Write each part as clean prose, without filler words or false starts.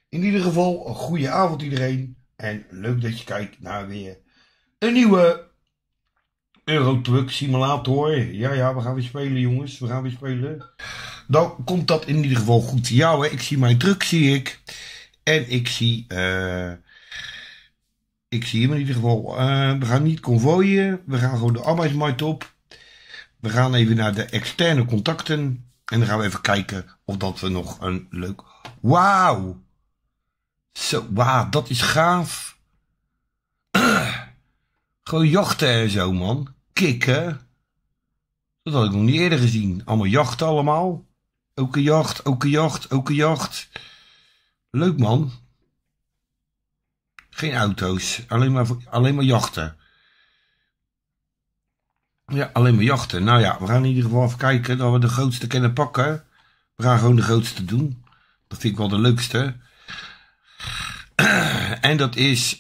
In ieder geval, een goede avond iedereen. En leuk dat je kijkt naar weer een nieuwe Eurotruck Simulator. Ja, we gaan weer spelen jongens. We gaan weer spelen. Dan komt dat in ieder geval goed. Ja hoor, ik zie mijn truck, zie ik. En ik zie hem in ieder geval. We gaan niet konvooien. We gaan gewoon de arbeidsmarkt op. We gaan even naar de externe contacten. En dan gaan we even kijken of dat we nog een leuk... Wauw! Zo, wauw, dat is gaaf. Gewoon jachten en zo, man. Kikken. Dat had ik nog niet eerder gezien. Allemaal jachten allemaal. Ook een jacht, ook een jacht, ook een jacht. Leuk, man. Geen auto's. Alleen maar jachten. Ja, alleen maar jachten. Nou ja, we gaan in ieder geval even kijken dat we de grootste kunnen pakken. We gaan gewoon de grootste doen. Dat vind ik wel de leukste. En dat is...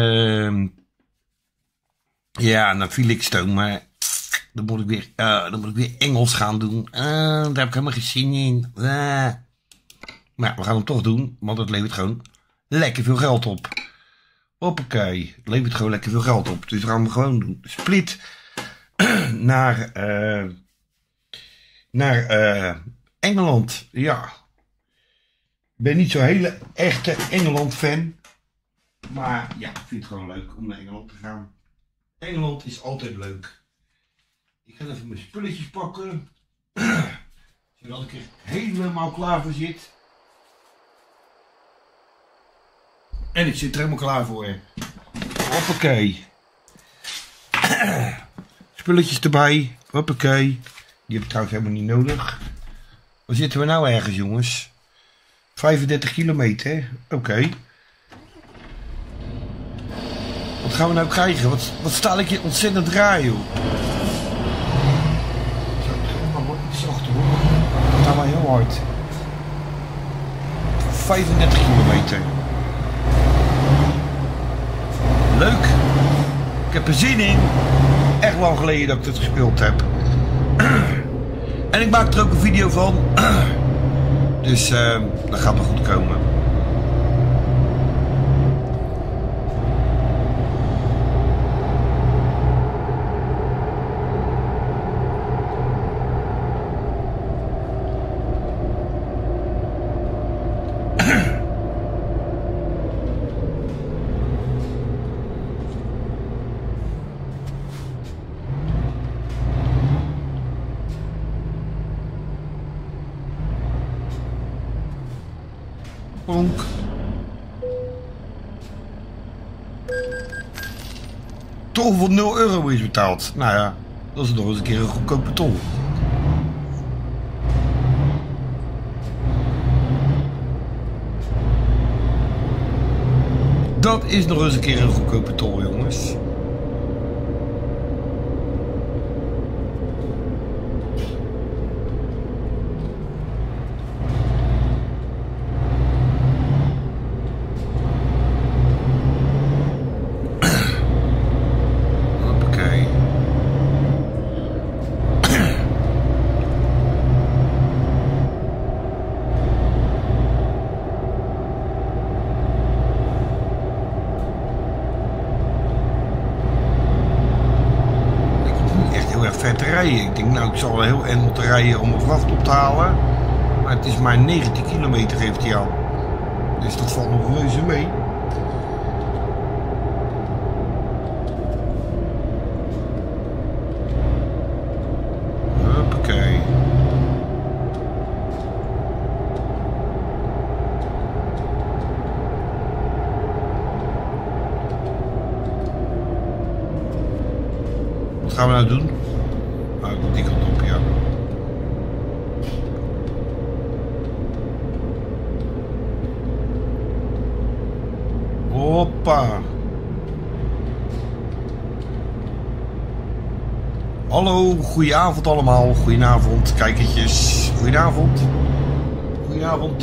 ja, naar Felixstowe, maar... Dan moet ik weer Engels gaan doen. Daar heb ik helemaal geen zin in. Maar ja, we gaan hem toch doen. Want het levert gewoon lekker veel geld op. Hoppakee. Het levert gewoon lekker veel geld op. Dus we gaan hem gewoon doen. Split naar Engeland. Ja. Ik ben niet zo'n hele echte Engeland fan. Maar ja, ik vind het gewoon leuk om naar Engeland te gaan. Engeland is altijd leuk. Ik ga even mijn spulletjes pakken. Zodat ik er helemaal klaar voor zit. En ik zit er helemaal klaar voor. Hoppakee. Spulletjes erbij. Hoppakee. Die heb ik trouwens helemaal niet nodig. Waar zitten we nou ergens, jongens? 35 kilometer. Oké. Wat gaan we nou krijgen? Wat sta ik hier ontzettend raar, joh. Iets zachter, hoor. Dat gaat wel heel hard. 35 kilometer. Leuk. Ik heb er zin in. Echt lang geleden dat ik dit gespeeld heb. En ik maak er ook een video van. Dus dat gaat wel goed komen. Bonk. Tol van 0 euro is betaald. Nou ja, dat is nog eens een keer een goedkope tol. Dat is nog eens een keer een goedkope tol, jongens. Ver te rijden. Ik denk, nou, ik zal wel heel eind moeten rijden om mijn vracht op te halen. Maar het is maar 19 kilometer heeft hij al. Dus dat valt nog reuze mee. Hoppakee. Wat gaan we nou doen? Die kant op, ja. Hoppa. Hallo, goedenavond allemaal. Goedenavond, kijkertjes. Goedenavond. Goedenavond,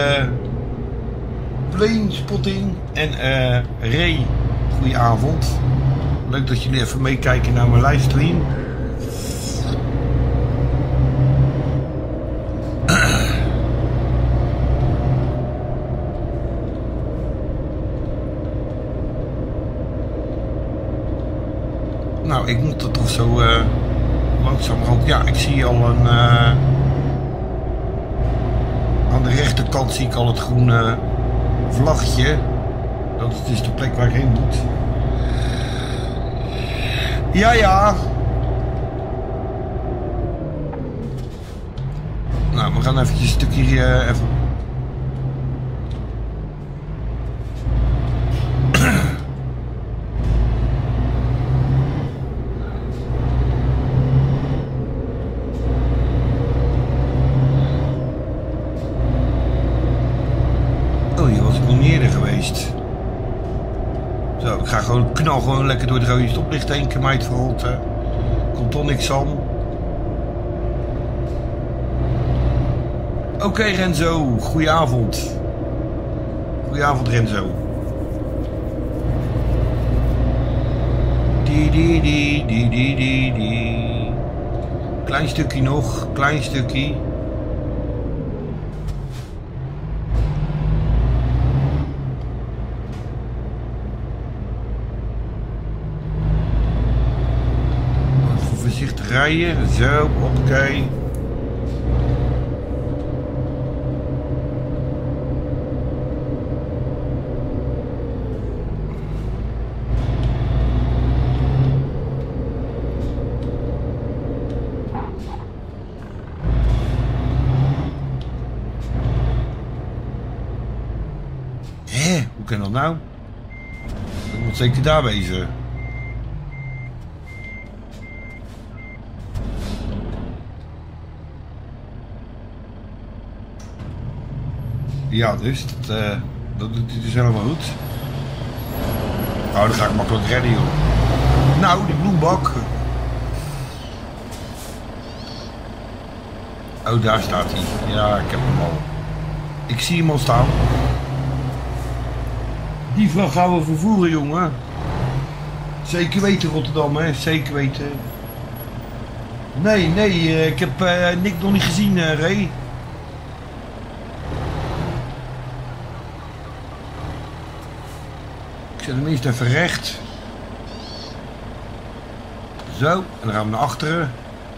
Plane Spotting en Ray. Goedenavond. Leuk dat jullie even meekijken naar mijn livestream. Nou, ik moet er toch zo langzamerhand... Ja, ik zie al een... aan de rechterkant zie ik al het groene vlaggetje. Dat is dus de plek waar ik heen moet. Ja, ja. Nou, we gaan eventjes een stukje even... Oh, hier was ik nog niet eerder geweest. Zo, ik ga knal gewoon lekker door de rode stoplicht heen. Kemijt verrotte. Komt toch niks aan. Oké, Renzo, goedenavond. Goedenavond, Renzo. Die. Klein stukje nog, klein stukje. Even voorzichtig rijden, zo, oké. Hoe kan dat nou? Dat moet zeker daar wezen. Ja, dus dat doet hij dus helemaal goed. Nou, dan ga ik makkelijk redden, joh. Nou, die bloembak. Oh, daar staat hij. Ja, ik heb hem al. Ik zie hem al staan. Die vlag gaan we vervoeren, jongen. Zeker weten, Rotterdam, hè. Zeker weten. Nee, ik heb Nick nog niet gezien, Ray. Ik zet hem eerst even recht. Zo, en dan gaan we naar achteren.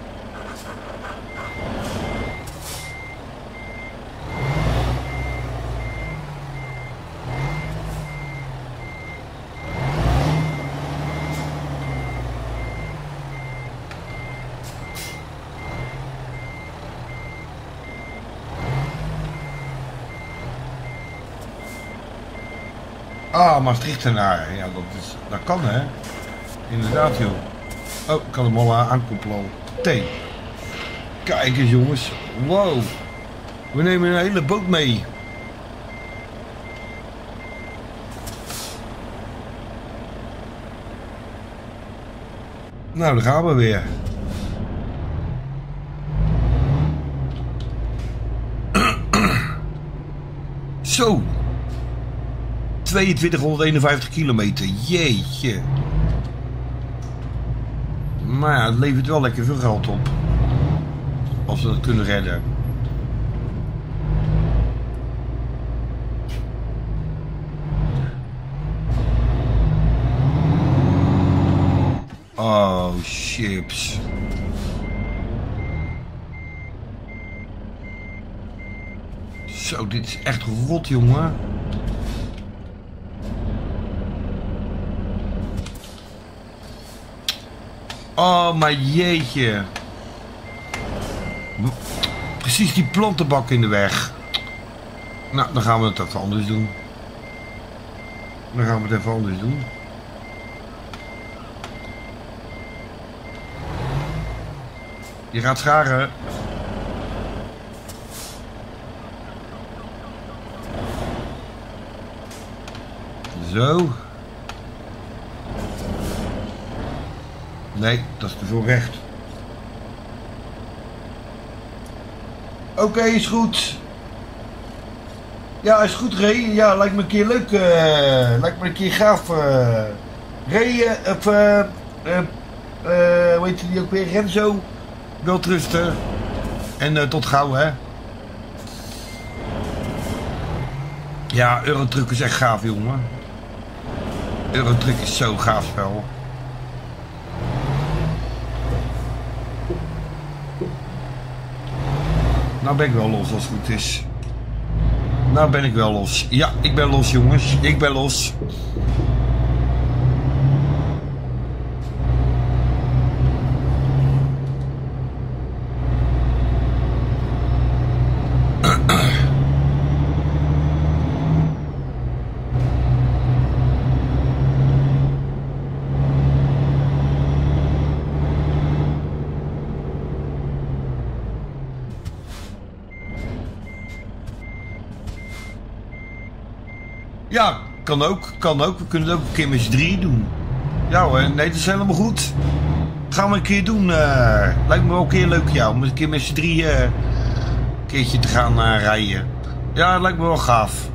Ah, Maastrichtenaar. Ja, dat kan, hè. Inderdaad, joh. Oh, ik kan hem al aankoppelen al. T. Kijk eens, jongens. Wow. We nemen een hele boot mee. Nou, daar gaan we weer. Zo. 2251 kilometer, jeetje. Maar ja, het levert wel lekker veel geld op. Als we dat kunnen redden. Oh, chips. Zo, dit is echt rot, jongen. Oh, maar jeetje. Precies die plantenbak in de weg. Nou, dan gaan we het even anders doen. Je gaat scharen. Zo. Nee, dat is te veel recht. Oké, is goed. Ja, is goed, Ray. Ja, lijkt me een keer leuk. Lijkt me een keer gaaf. Ray, hoe heet die ook weer? Renzo. Wel trusten. En tot gauw, hè. Ja, Eurotruck is echt gaaf, jongen. Eurotruck is zo gaaf spel. Nou ben ik wel los als het goed is. Nou ben ik wel los. Ja, ik ben los jongens. Ik ben los. Ja, kan ook, kan ook. We kunnen het ook een keer met z'n drieën doen. Ja hoor, nee, dat is helemaal goed. Gaan we een keer doen. Lijkt me wel een keer leuk, ja, om een keer met z'n drieën een keertje te gaan rijden. Ja, dat lijkt me wel gaaf.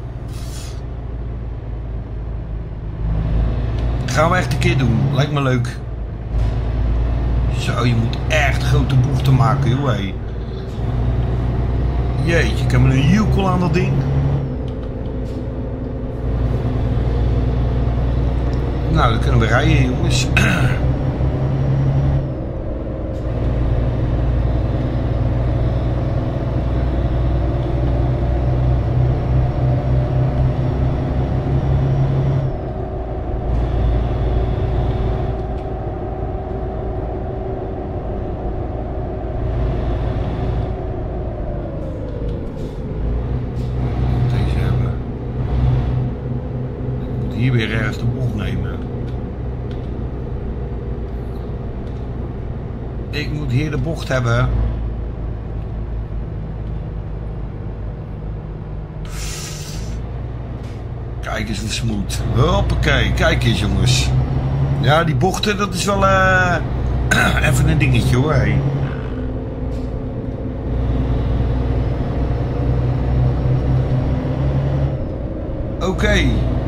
Gaan we echt een keer doen. Lijkt me leuk. Zo, je moet echt grote bochten maken, joh. Hé. Jeetje, ik heb een joekel aan dat ding. Nou, dan kunnen we rijden, jongens. Deze hebben. Ik moet hier weer ergens de bocht nemen. Ik moet hier de bocht hebben. Kijk eens hoe smooth. Hoppakee, kijk eens jongens. Ja, die bochten, dat is wel even een dingetje hoor. Hey. Oké.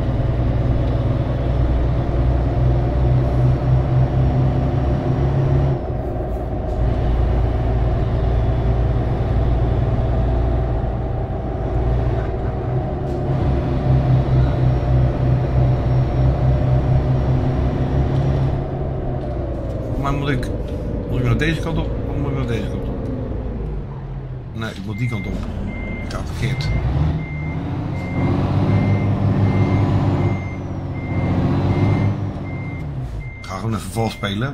Maar moet ik naar deze kant op of moet ik naar deze kant op? Nee, ik moet die kant op. Ik ga verkeerd. Ik ga gewoon even vals spelen.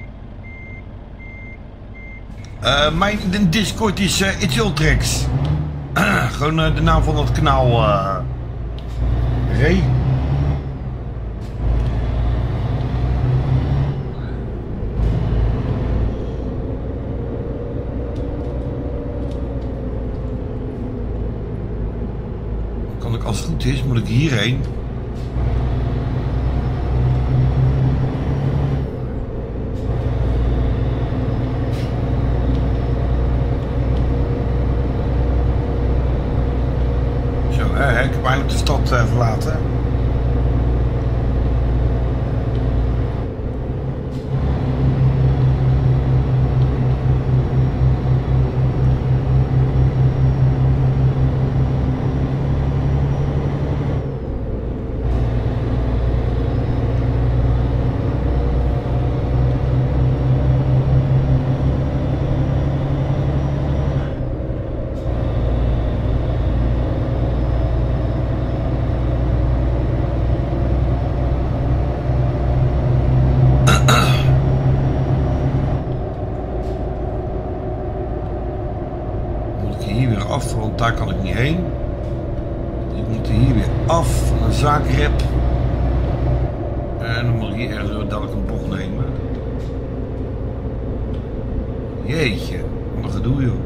Mijn Discord is It's Ultrax. Gewoon de naam van het kanaal. Ray. Als het goed is, moet ik hierheen. Zo, ik heb eindelijk de stad verlaten. Want daar kan ik niet heen. Ik moet hier weer af naar Zagreb. En dan moet ik hier ergens dadelijk een bocht nemen. Jeetje, wat een gedoe joh.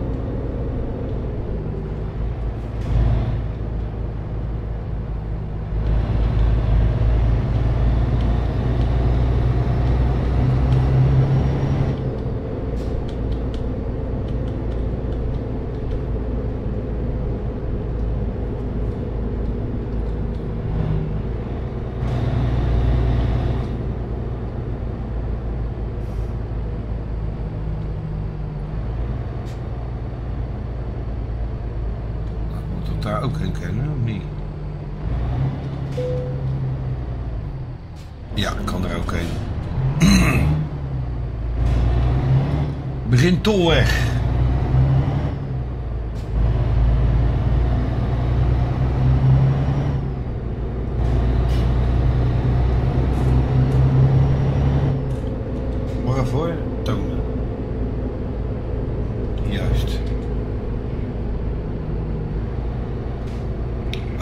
Daar ook in kennen, of niet? Ja, ik kan er ook heen. Begin Tolweg.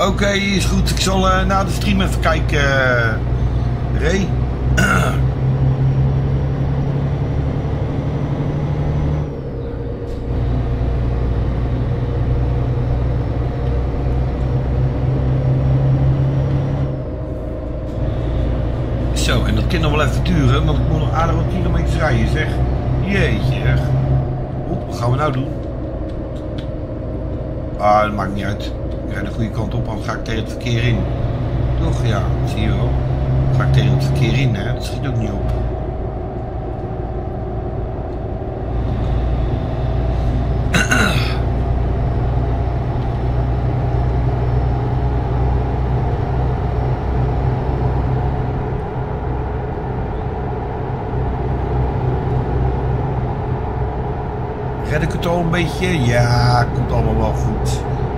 Oké, is goed. Ik zal na de stream even kijken. Ray. Zo, en dat kan nog wel even duren, want ik moet nog aardig wat kilometers rijden, zeg. Jeetje, zeg. Wat gaan we nou doen? Ah, dat maakt niet uit. Ik rijd de goede kant op, dan ga ik tegen het verkeer in. Toch? Ja, zie je wel. Dan ga ik tegen het verkeer in, hè. Dat schiet ook niet op. Red ik het al een beetje? Ja, komt allemaal wel goed.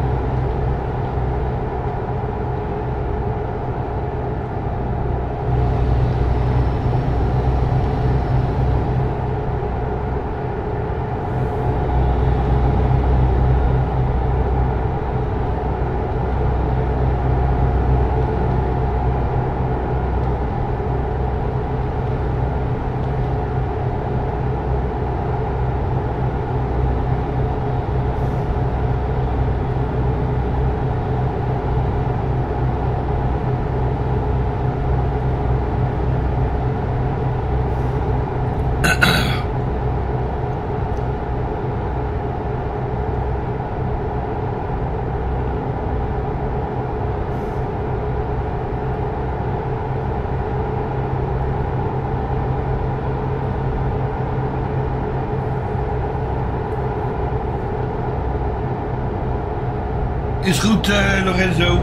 Is goed, Lorenzo.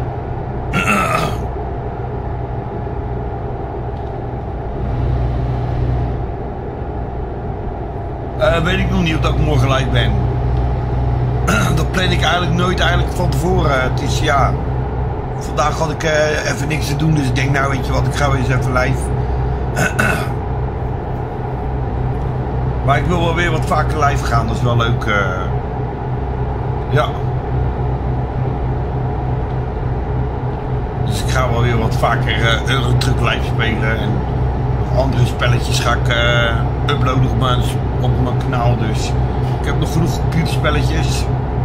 Weet ik nog niet of dat ik morgen live ben. Dat plan ik eigenlijk nooit van tevoren. Het is ja. Vandaag had ik even niks te doen, dus ik denk nou weet je wat, ik ga weer eens even live. Maar ik wil wel weer wat vaker live gaan, dat is wel leuk. Ja. Dus ik ga wel weer wat vaker Eurotruck live spelen en nog andere spelletjes ga ik uploaden op mijn kanaal. Dus ik heb nog genoeg computerspelletjes.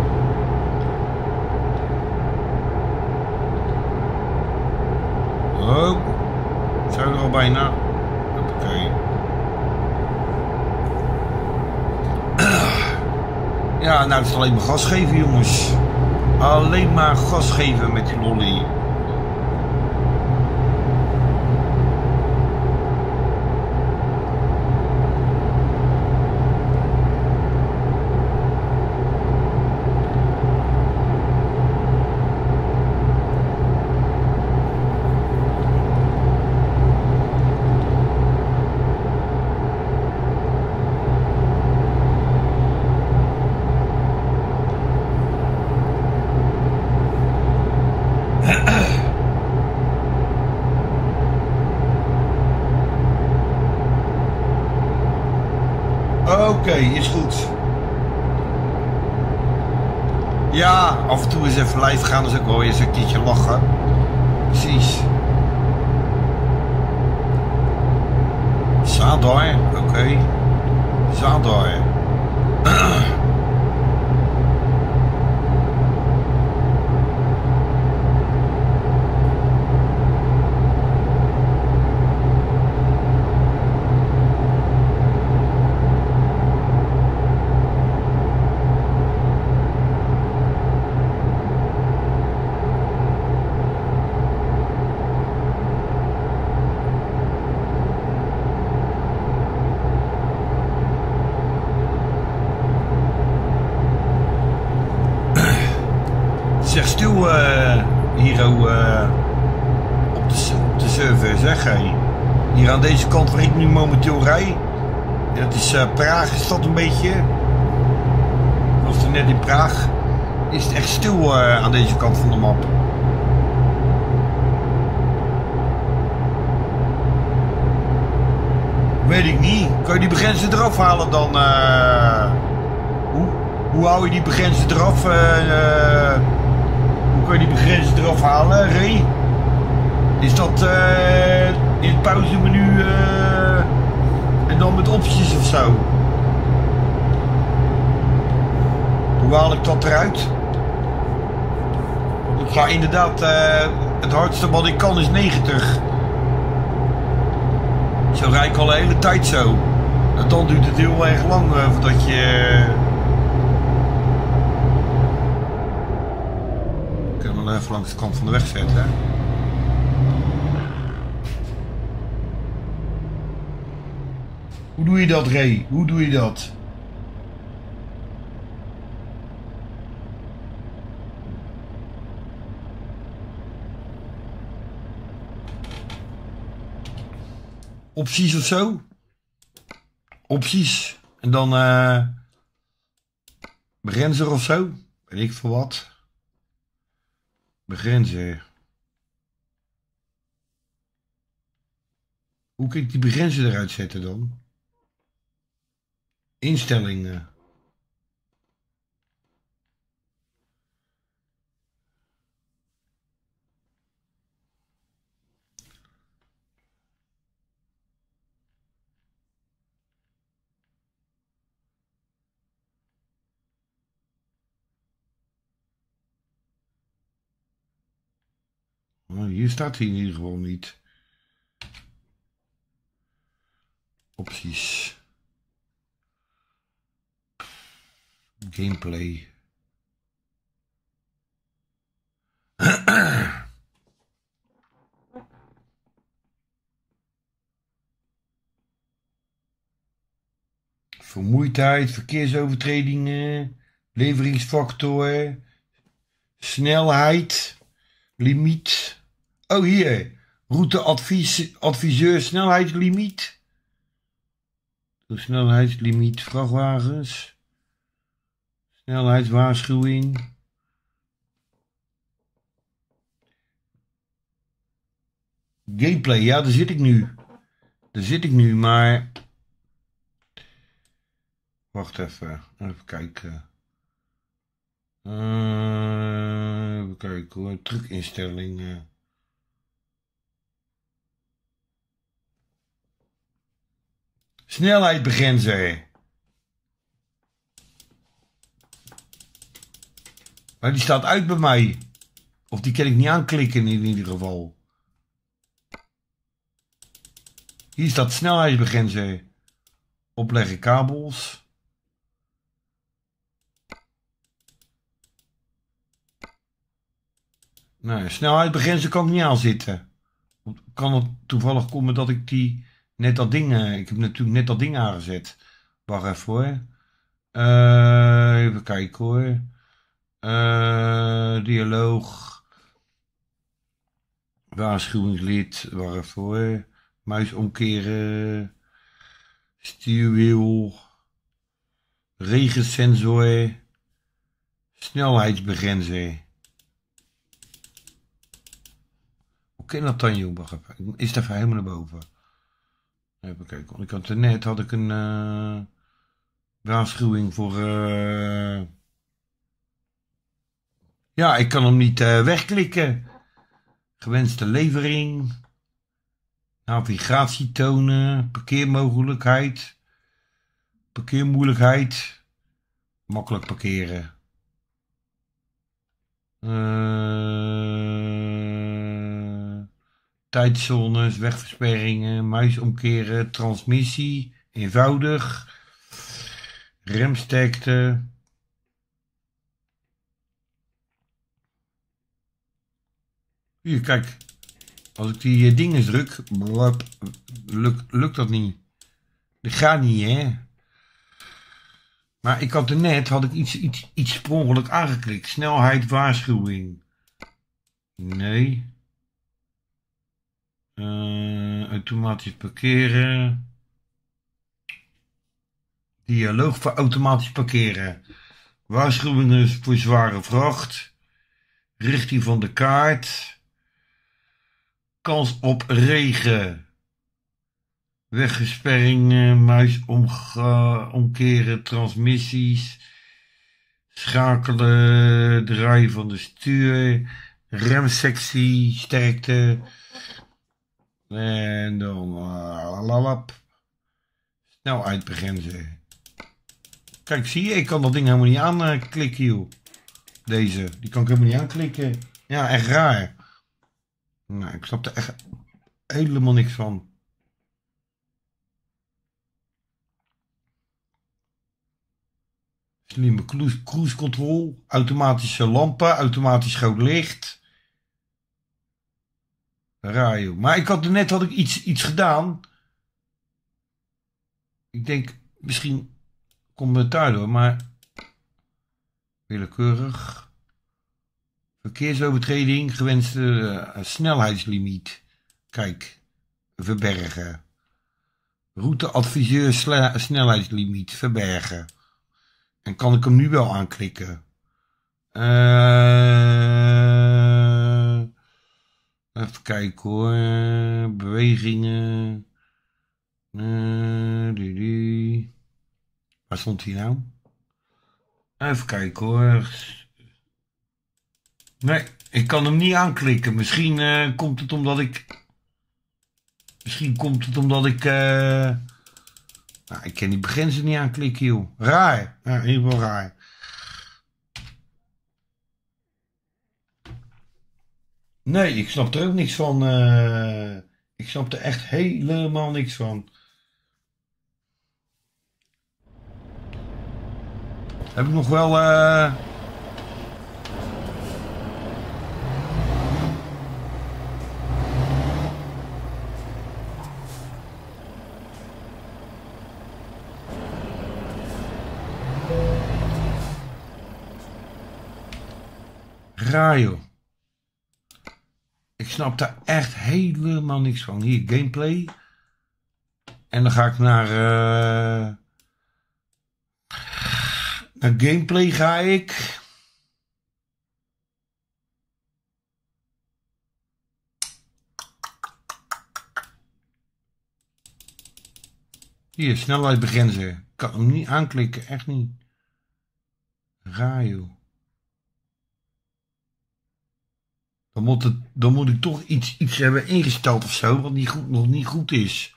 Oh, zijn we er al bijna? Oké. Ja, nou het is alleen maar gas geven jongens. Alleen maar gas geven met die lolly. Oké, is goed. Ja, af en toe eens even live gaan, is ook wel eens een keertje lachen. Precies. Zadar, oké. Zadar. Zeg stil hier op de server, zeg hij. Hier aan deze kant waar ik nu momenteel rij. Dat is Praag, is dat een beetje. Was er net in Praag. Is het echt stil aan deze kant van de map. Weet ik niet. Kan je die begrenzen eraf halen dan? Hoe hou je die begrenzen eraf? Hoe kan je die begrenzer eraf halen, Ray? Is dat in het pauzemenu en dan met opties of zo? Hoe haal ik dat eruit? Want ik ga inderdaad, het hardste wat ik kan is 90. Zo rijd ik al de hele tijd zo. En dan duurt het heel erg lang voordat je... Ik kan hem wel even langs de kant van de weg zetten. Hè? Hoe doe je dat, Ray? Hoe doe je dat? Opties of zo? Opties. En dan begrenzer of zo? Weet ik veel wat. Begrenzer. Hoe kan ik die begrenzer eruit zetten dan? Instellingen. Hier staat hij in ieder geval niet. Opties. Gameplay. Vermoeidheid, verkeersovertredingen, leveringsfactor, snelheid, limiet. Oh hier, routeadviseur, snelheidslimiet. Snelheidslimiet vrachtwagens. Snelheidswaarschuwing. Gameplay, ja, daar zit ik nu. Daar zit ik nu, maar... Wacht even kijken. Even kijken hoor, trucinstellingen. Snelheidbegrenzer. Maar die staat uit bij mij. Of die kan ik niet aanklikken in ieder geval. Hier staat snelheidsbegrenzer. Opleggen kabels. Nee, snelheidsbegrenzer kan ik niet aan zitten. Kan het toevallig komen dat ik die... Net dat ding... ik heb natuurlijk net dat ding aangezet. Wacht even hoor. Even kijken hoor. Dialoog. Waarschuwingslid. Wacht even hoor. Muis omkeren. Stuurwiel. Regensensor. Snelheidsbegrenzer. Hoe kan dat dan, joh? Wacht even. Is het even helemaal naar boven? Even kijken. Want ik had net had ik een waarschuwing voor... Ja, ik kan hem niet wegklikken. Gewenste levering. Navigatie tonen. Parkeermogelijkheid. Parkeermoeilijkheid. Makkelijk parkeren. Tijdzones, wegversperringen, muis omkeren, transmissie, eenvoudig, remsterkte, hier kijk, als ik die dingen druk, lukt dat niet, dat gaat niet hè, maar ik had er net, had ik iets per ongeluk aangeklikt, snelheid waarschuwing, nee. Automatisch parkeren. Dialoog voor automatisch parkeren. Waarschuwingen voor zware vracht. Richting van de kaart. Kans op regen. Weggesperringen. Muis omkeren. Transmissies. schakelen, draaien van de stuur, remsectie, sterkte. En dan lalap. Snelheid begrenzen. Kijk, zie je, ik kan dat ding helemaal niet aanklikken, joh. Deze, die kan ik helemaal niet aanklikken. Ja, echt raar. Nou, ik snap er echt helemaal niks van. Slimme cruise control, automatische lampen, automatisch groot licht. Raar, joh. Maar ik had net iets gedaan. Ik denk, misschien komt het daardoor, maar willekeurig. Verkeersovertreding, gewenste snelheidslimiet. Kijk, verbergen. Routeadviseur snelheidslimiet, verbergen. En kan ik hem nu wel aanklikken? Even kijken hoor. Bewegingen. Waar stond hij nou? Even kijken hoor. Nee, ik kan hem niet aanklikken. Misschien komt het omdat ik... Nou, ik kan die begrenzen niet aanklikken, joh. Raar. Ja, in ieder geval raar. Nee, ik snap er ook niks van. Ik snap er echt helemaal niks van. Heb ik nog wel... Raar, joh. Ik snap daar echt helemaal niks van. Hier, gameplay. En dan ga ik naar gameplay ga ik. Hier, snelheid begrenzen. Ik kan hem niet aanklikken, echt niet. Raar, joh. Dan moet ik toch iets hebben ingesteld of zo, wat nog niet goed is.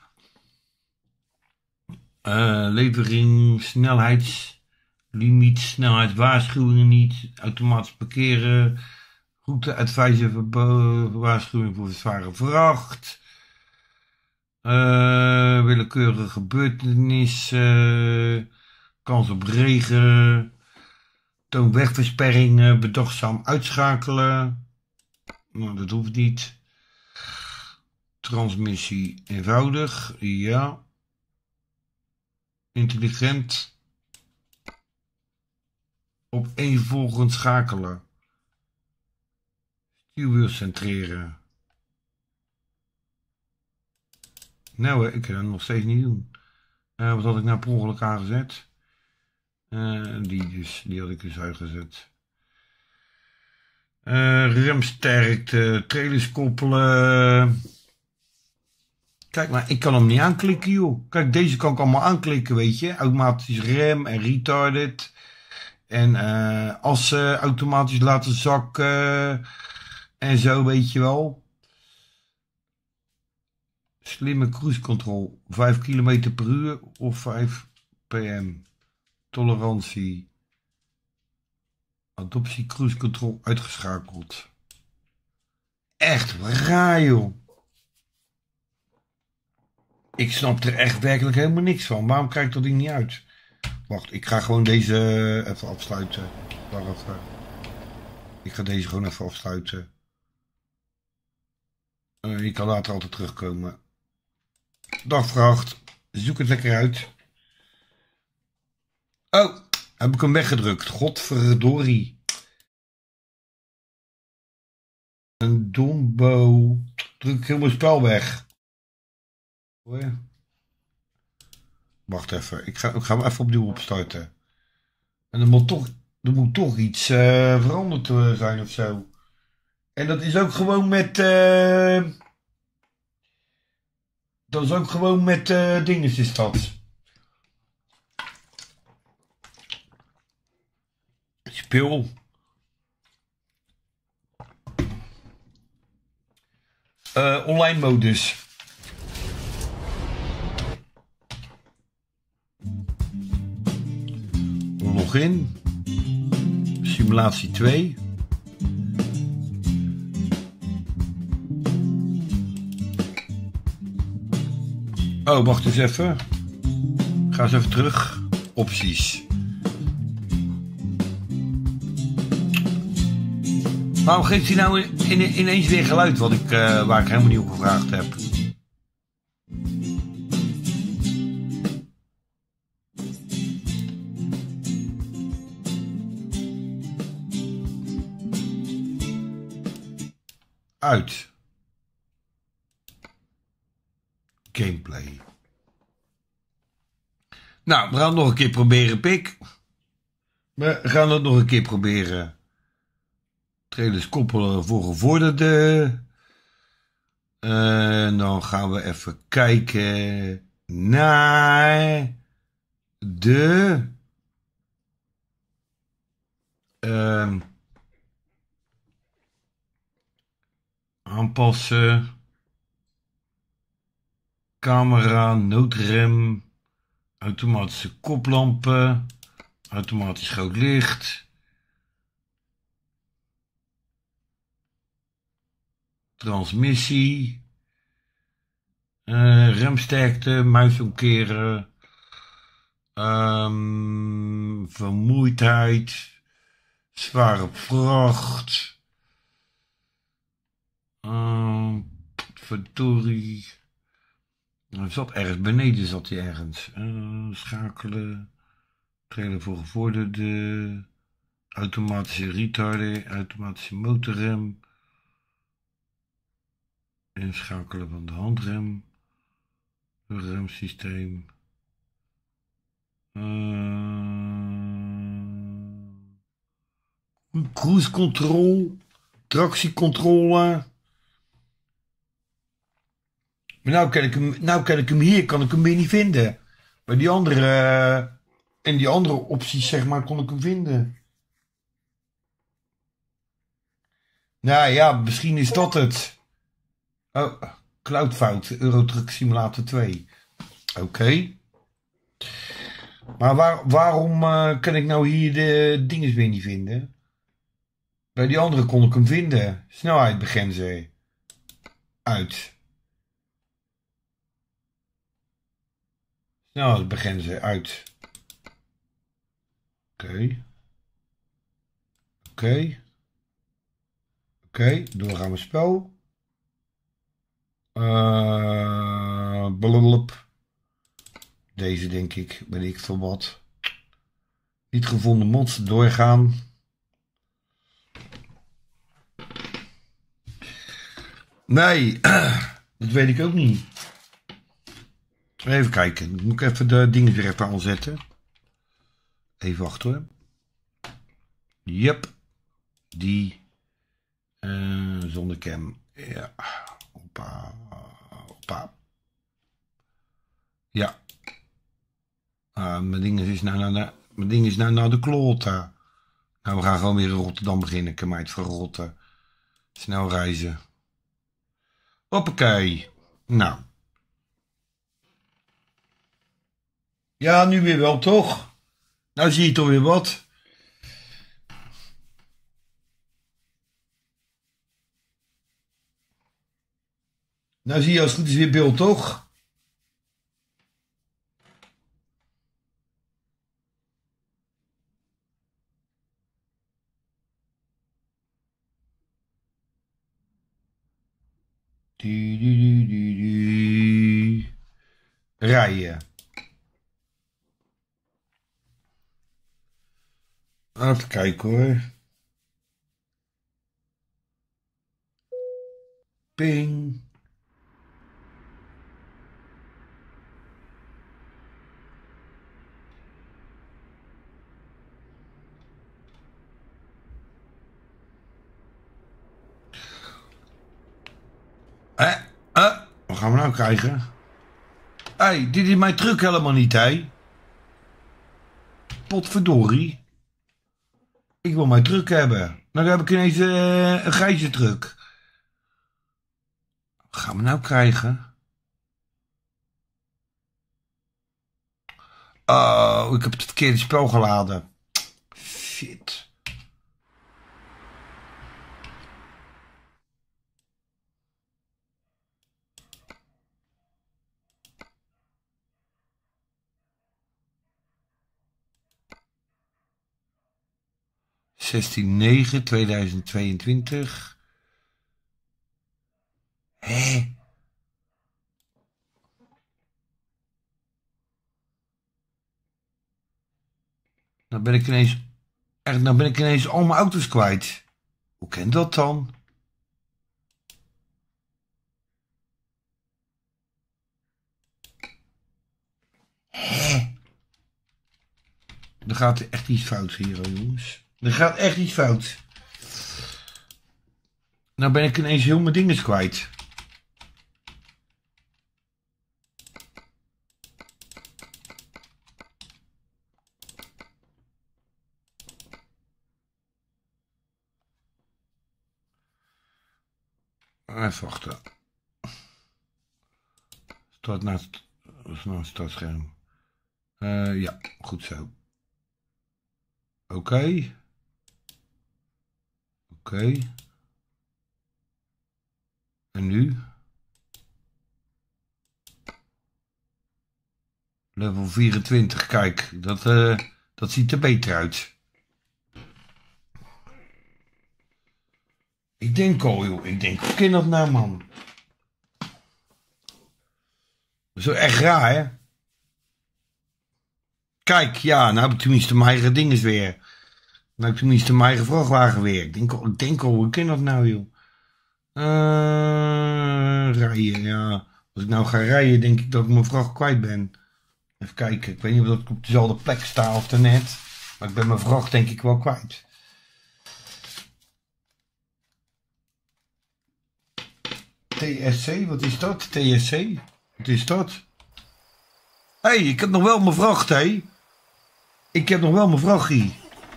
Levering, snelheidslimiet, snelheidswaarschuwingen niet, automatisch parkeren, routeadvisor waarschuwing voor zware vracht, willekeurige gebeurtenis, kans op regen, toon wegversperring, bedachtzaam uitschakelen. Nou, dat hoeft niet. Transmissie eenvoudig, ja. Intelligent. Opeenvolgend schakelen. Stuurwiel centreren. Nou, ik kan dat nog steeds niet doen. Wat had ik nou per ongeluk aangezet? Die had ik dus uitgezet. Remsterkte, trailers koppelen. Kijk, maar ik kan hem niet aanklikken, joh. Kijk, deze kan ik allemaal aanklikken, weet je. Automatisch rem en retarded. En assen automatisch laten zakken. En zo, weet je wel. Slimme cruise control. 5 km per uur of 5 pm. Tolerantie. Adoptie cruise control uitgeschakeld. Echt raar, joh. Ik snap er echt werkelijk helemaal niks van. Waarom krijg ik dat ding niet uit? Wacht, ik ga gewoon deze even afsluiten. Wacht even. Ik ga deze gewoon even afsluiten. Je kan later altijd terugkomen. Dag vracht. Zoek het lekker uit. Oh, heb ik hem weggedrukt. Godverdorie. Een dombo. Druk ik helemaal het spel weg. Wacht even. Ik ga hem even opnieuw opstarten. En er moet toch iets veranderd zijn of zo. En dat is ook gewoon met... dat is ook gewoon met dinges is dat. Speel. Online modus. Login. Simulatie 2. Oh, wacht eens even. Ga eens even terug. Opties. Waarom geeft hij nou ineens weer geluid waar ik helemaal niet op gevraagd heb? Uit. Gameplay. Nou, we gaan het nog een keer proberen, Pik. We gaan het nog een keer proberen. Trailers koppelen voor gevorderde. En dan gaan we even kijken naar de aanpassen. Camera, noodrem, automatische koplampen, automatisch groot licht. Transmissie, remsterkte, muisomkeren, vermoeidheid, zware vracht, verdorie, hij zat ergens beneden, zat hij ergens, schakelen, trailer voor gevorderde, automatische retarder, automatische motorrem, inschakelen van de handrem, remsysteem, cruise control, tractiecontrole. Maar nou kan ik hem hier, kan ik hem weer niet vinden. Bij die andere, en die andere opties zeg maar, kon ik hem vinden. Nou ja, misschien is dat het. Oh, cloudfout, Eurotruck Simulator 2. Oké. Maar waarom kan ik nou hier de dinges weer niet vinden? Bij die andere kon ik hem vinden. Snelheid begrenzen. Uit. Snelheid begrenzen. Uit. Oké. Oké, doorgaan we spel. Blablabla. Deze denk ik, weet ik veel wat. Niet gevonden monster doorgaan. Nee, dat weet ik ook niet. Even kijken, dan moet ik even de dingen weer even aanzetten. Even wachten hoor. Yep, die zonder cam. Ja, hoppa. Ja. Mijn ding is nou naar de kloten. Nou, we gaan gewoon weer in Rotterdam beginnen. Ik kan mij het verrotten. Snel reizen. Hoppakee. Nou. Ja, nu weer wel, toch? Nou zie je toch weer wat. Nou zie je als het goed is weer beeld, toch? Rijden. Even kijken hoor. Ping. Wat gaan we nou krijgen? Hé, dit is mijn truck helemaal niet, hè? Potverdorie. Ik wil mijn truck hebben. Nou, dan heb ik ineens een grijze truck. Wat gaan we nou krijgen? Oh, ik heb het verkeerde spel geladen. Shit. (16/9/2022). Hé? Nou ben ik ineens al mijn auto's kwijt. Hoe kan dat dan? Hé? Er gaat echt iets fout hier, jongens. Er gaat echt iets fout. Nou ben ik ineens heel mijn dinges kwijt. Even wachten. Start naar het startscherm. Ja, goed zo. Oké. En nu? Level 24, kijk, dat ziet er beter uit. Ik denk al, joh, hoe kan dat nou, man? Zo echt raar, hè? Kijk, ja, nou heb ik tenminste mijn eigen dinges weer. Nou heb ik tenminste mijn eigen vrachtwagen weer. Ik denk al, hoe kan dat nou, joh? Rijden, ja. Als ik nou ga rijden, denk ik dat ik mijn vracht kwijt ben. Even kijken, ik weet niet of ik op dezelfde plek sta of daarnet. Maar ik ben mijn vracht denk ik wel kwijt. TSC, wat is dat? TSC? Wat is dat? Hé, ik heb nog wel mijn vracht, hé. Ik heb nog wel mijn vrachtje.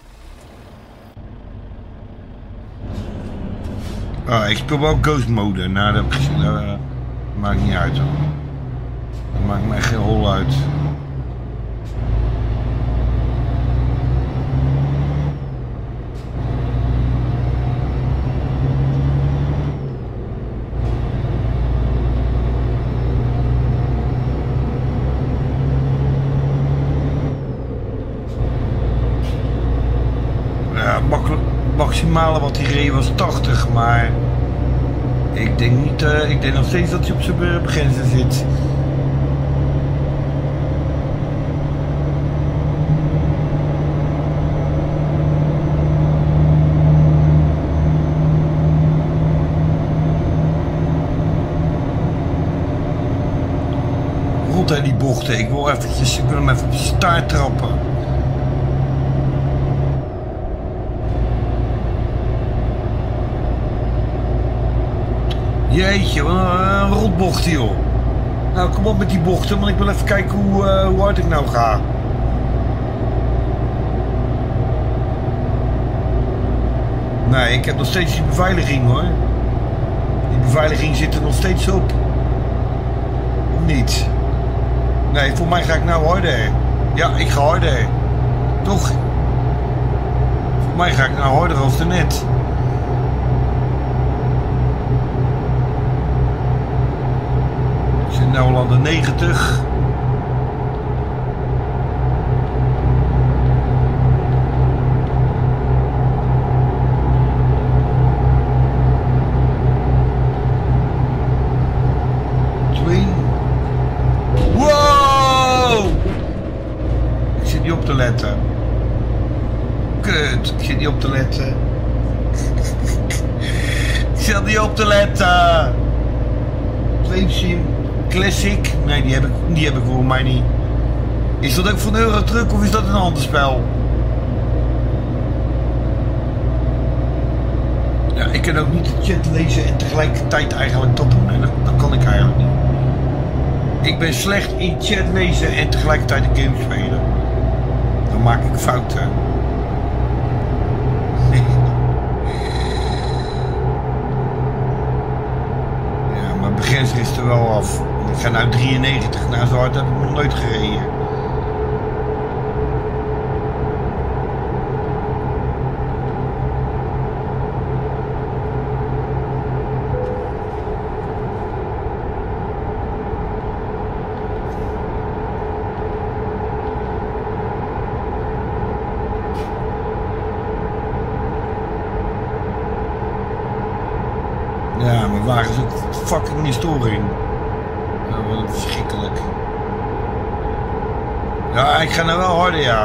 Ik speel wel Ghost Mode. Nou, dat maakt niet uit, hoor. Dat maakt me echt geen hol uit. Maximale wat hij reed was 80, maar ik denk niet, ik denk nog steeds dat hij op zijn begrenzer zit. Rot hè, die bochten, ik wil hem even op de staart trappen. Jeetje, wat een rotbocht joh. Nou, kom op met die bochten, want ik wil even kijken hoe hard ik nou ga. Nee, ik heb nog steeds die beveiliging hoor. Die beveiliging zit er nog steeds op. Of niet? Nee, voor mij ga ik nou harder. Ja, ik ga harder. Toch? Voor mij ga ik nou harder als daarnet. Nou al aan de 90. Wow! Ik zit niet op te letten. Kut, ik zit niet op te letten. Ik zit niet op te letten. 2 Classic? Nee, die heb ik voor mij niet. Is dat ook van Eurotruck of is dat een ander spel? Ja, ik kan ook niet de chat lezen en tegelijkertijd eigenlijk dat doen. Nee, dat kan ik eigenlijk niet. Ik ben slecht in chat lezen en tegelijkertijd een game spelen. Dan maak ik fouten. ijzer is er wel af. Ik ga nou 93, nou zo hard heb ik nog nooit gereden. Ja, mijn wagen is ook fucking in storing. Oh, wat verschrikkelijk. Ja, ik ga nou wel harder, ja.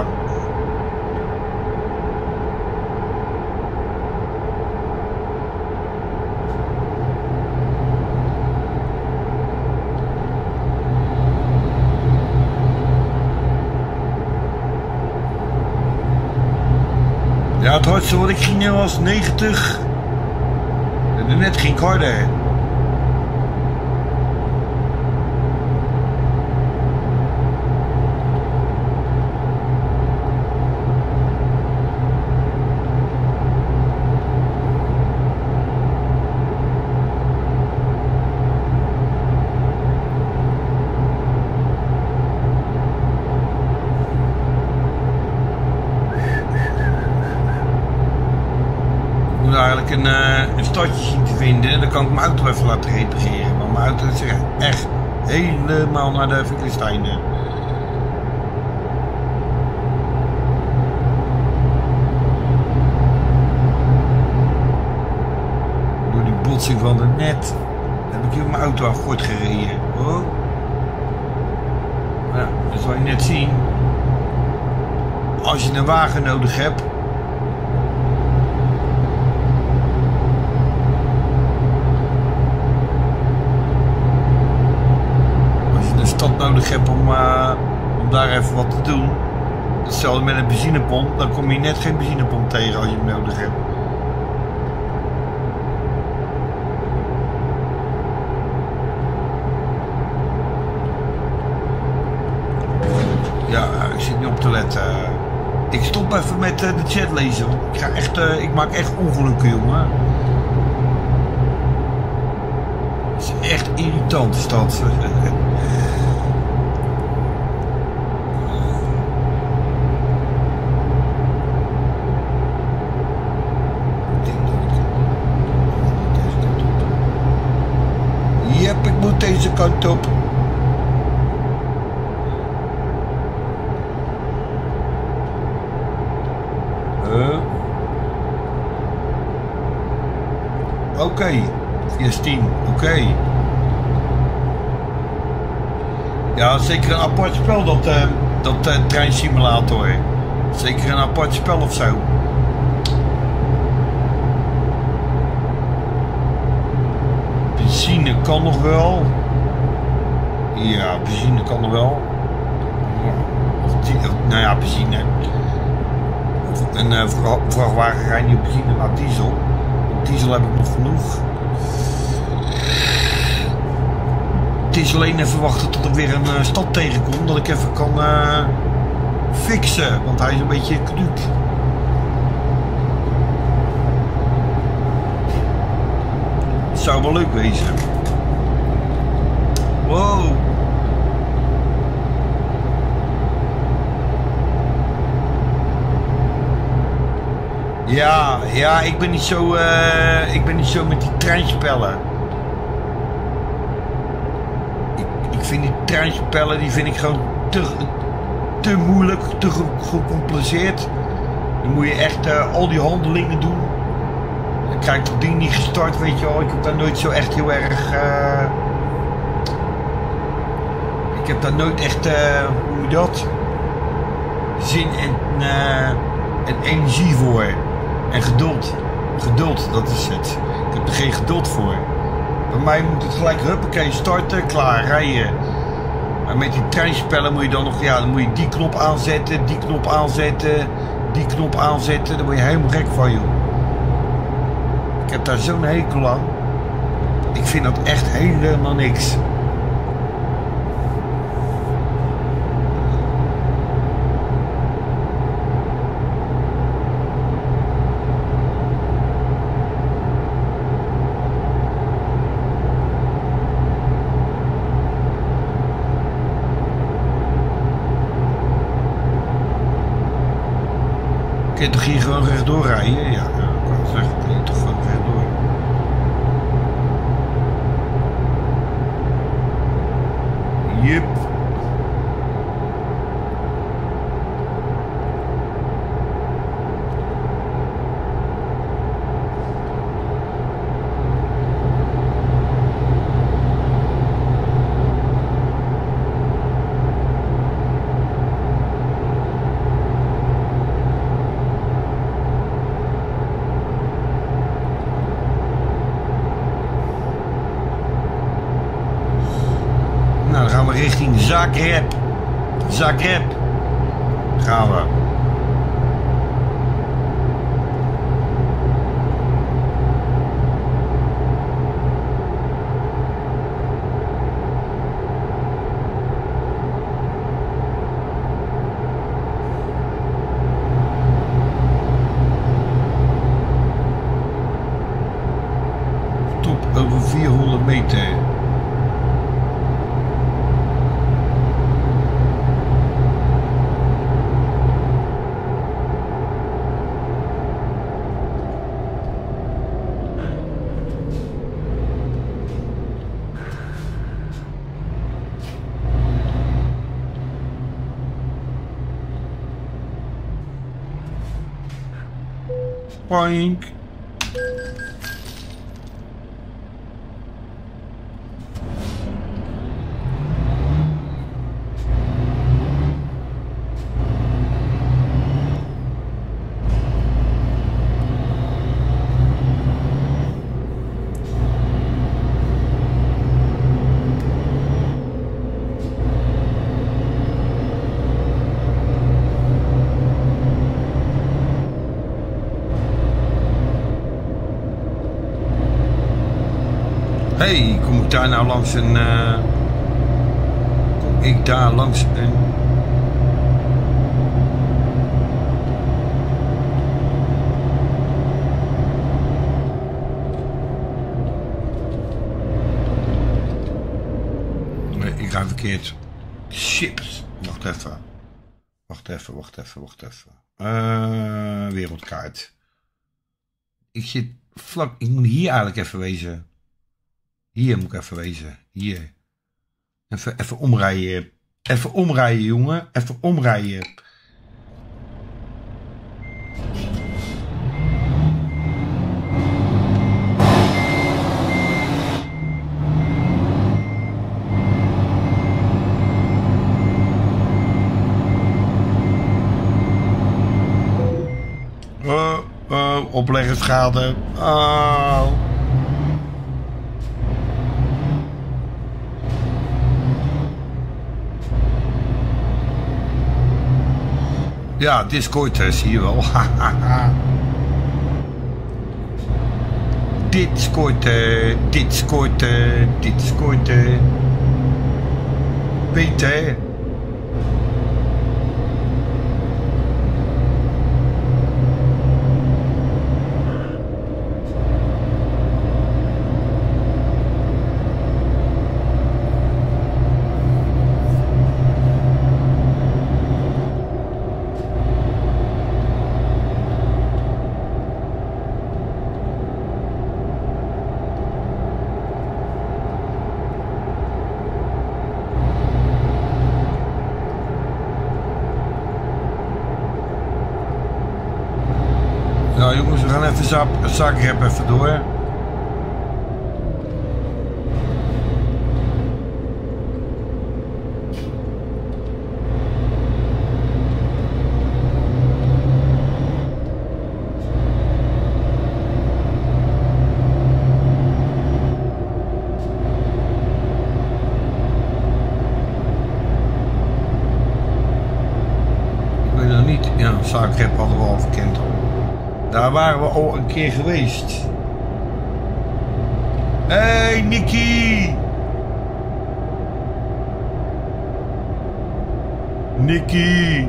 Ja, het hardste wat ik ging was 90. En net ging ik harder. Eigenlijk een stadje zien te vinden. Dan kan ik mijn auto even laten repareren. Maar mijn auto is echt helemaal naar de Filistijnen. Door die botsing van de net heb ik hier mijn auto afgooid gereden. Oh. Ja, dat zal je net zien. Als je een wagen nodig hebt. Stad nodig hebt om daar even wat te doen. Hetzelfde met een benzinepomp, dan kom je net geen benzinepomp tegen als je hem nodig hebt. Ja, ik zit niet op te letten. Ik stop even met de chat lezen, want ik maak echt ongelukken, jongen. Het is echt irritant, is dat. Yep, ik moet deze kant op. Oké, 16, oké. Ja, zeker een apart spel dat treinsimulator. Zeker een apart spel of zo. Benzine kan nog wel. Ja, benzine kan nog wel. Nou ja, benzine. Een vrachtwagen rijdt niet op benzine, maar diesel. Diesel heb ik nog genoeg. Het is alleen even wachten tot ik weer een stad tegenkom. Dat ik even kan fixen. Want hij is een beetje knuuk. Het zou wel leuk wezen. Wow. Ja, ik ben niet zo met die treinspellen. Ik vind die treinspellen, die vind ik gewoon te moeilijk, te gecompliceerd. Dan moet je echt al die handelingen doen. Dan krijg ik dat ding niet gestart, weet je wel. Ik heb daar nooit zo echt heel erg... ik heb daar nooit echt, hoe noem je dat? Zin en energie voor. En geduld. Geduld, dat is het. Ik heb er geen geduld voor. Bij mij moet het gelijk huppakee starten, klaar, rijden. Maar met die treinspellen moet je dan nog, ja, dan moet je die knop aanzetten, die knop aanzetten, die knop aanzetten. Daar word je helemaal gek van, joh. Ik heb daar zo'n hekel aan. Ik vind dat echt helemaal niks. je toch hier gewoon rechtdoor rijden? Ja, ik kan het zeggen. Kun je toch gewoon rechtdoor. Jep. Nou, dan gaan we richting Zagreb. Zagreb. Gaan we. Top over 400 meter. Poink. Hey, kom ik daar nou langs een... kom ik daar langs een... Nee, ik ga verkeerd. Shit. Wacht even. Wacht even. Wereldkaart. Ik zit vlak... Ik moet hier eigenlijk even wezen. Hier moet ik even wezen. Hier. Even omrijden. Even omrijden, jongen. Even omrijden. Opleggersschade. Oh. Ja, Discord, zie je wel. Discord. Peter. Nou jongens, we gaan even Zagreb even door. Ik weet nog niet, ja, Zagreb hadden we al verkend al. Daar waren we al een keer geweest. Hey, Nicky! Nicky!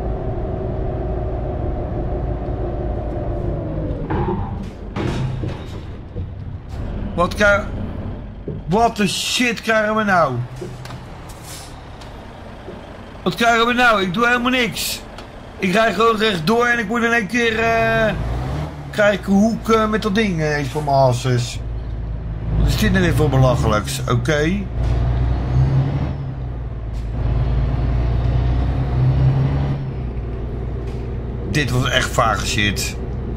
Wat de shit krijgen we nou? Wat krijgen we nou? Ik doe helemaal niks. Ik rijd gewoon rechtdoor en ik moet in één keer... krijg ik een hoek met dat ding eens voor mijn asses. Wat is dit nou weer voor belachelijks? Oké. Dit was echt vage shit.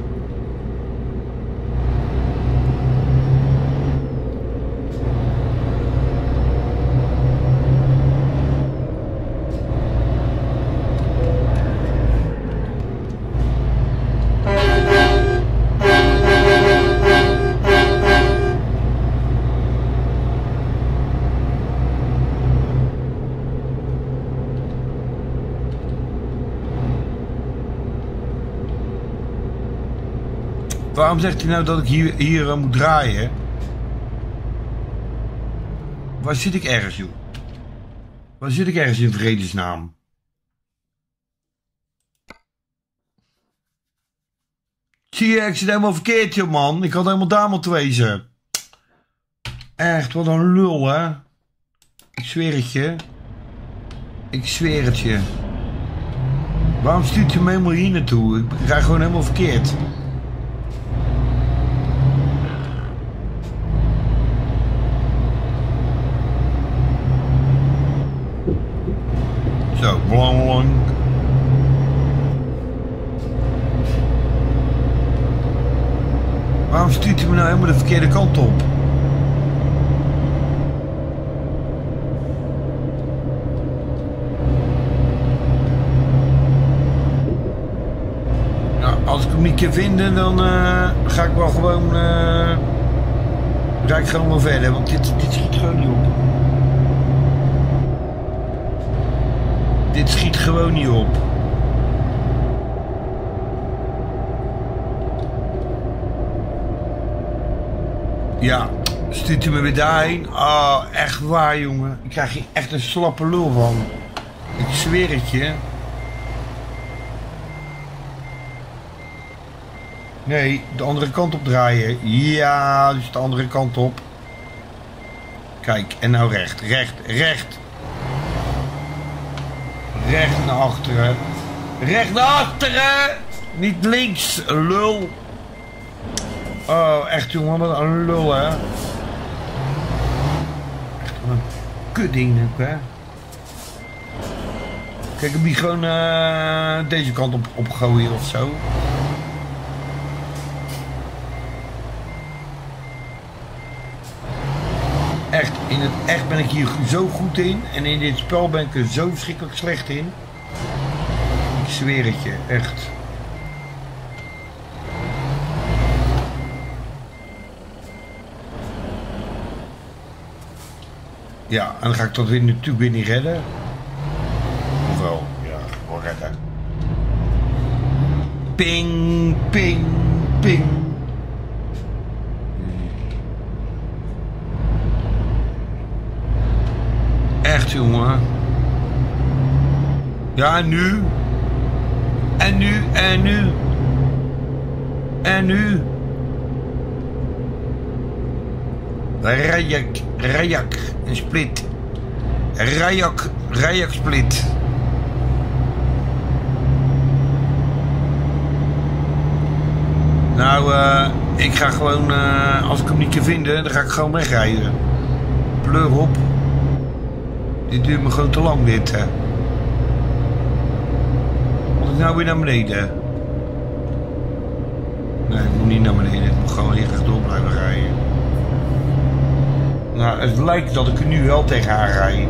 Waarom zegt hij nou dat ik hier moet draaien? Waar zit ik ergens, joh? Waar zit ik ergens in vredesnaam? Zie je, ik zit helemaal verkeerd, joh, man. Ik had helemaal daar moeten wezen. Echt, wat een lul, hè? Ik zweer het je. Ik zweer het je. Waarom stuurt hij me helemaal hier naartoe? Ik ga gewoon helemaal verkeerd. Zo, belangrijk. Waarom stuurt hij me nou helemaal de verkeerde kant op? Nou, als ik hem niet kan vinden, dan ga ik wel gewoon... rijd ik gewoon wel verder, want dit schiet gewoon niet op. Dit schiet gewoon niet op. Ja, stuurt hij me weer daarheen. Ah, echt waar, jongen. Ik krijg hier echt een slappe lul van. Ik zweer het je. Nee, de andere kant op draaien. Ja, dus de andere kant op. Kijk, en nou recht, recht. Recht naar achteren. Recht naar achteren! Niet links, lul. Oh, echt, jongen, wat een lul, hè. Echt wat een kutding, hè. Kijk, ik heb hier gewoon deze kant op gooien of zo. Echt, in het echt ben ik hier zo goed in. En in dit spel ben ik er zo verschrikkelijk slecht in. Ik zweer het je, echt. Ja, en dan ga ik dat weer natuurlijk weer niet redden. Of wel? Ja, gewoon redden. Ping, ping, ping. Echt, jongen. Ja, en nu? En nu, en nu? En nu? Rajak, een split. Rajak split. Nou, ik ga gewoon, als ik hem niet kan vinden, dan ga ik gewoon wegrijden. Pleur op. Dit duurt me gewoon te lang, dit. Hè. Moet ik nou weer naar beneden? Nee, ik moet niet naar beneden. Ik moet gewoon hier rechtdoor blijven rijden. Nou, het lijkt dat ik er nu wel tegenaan rijd.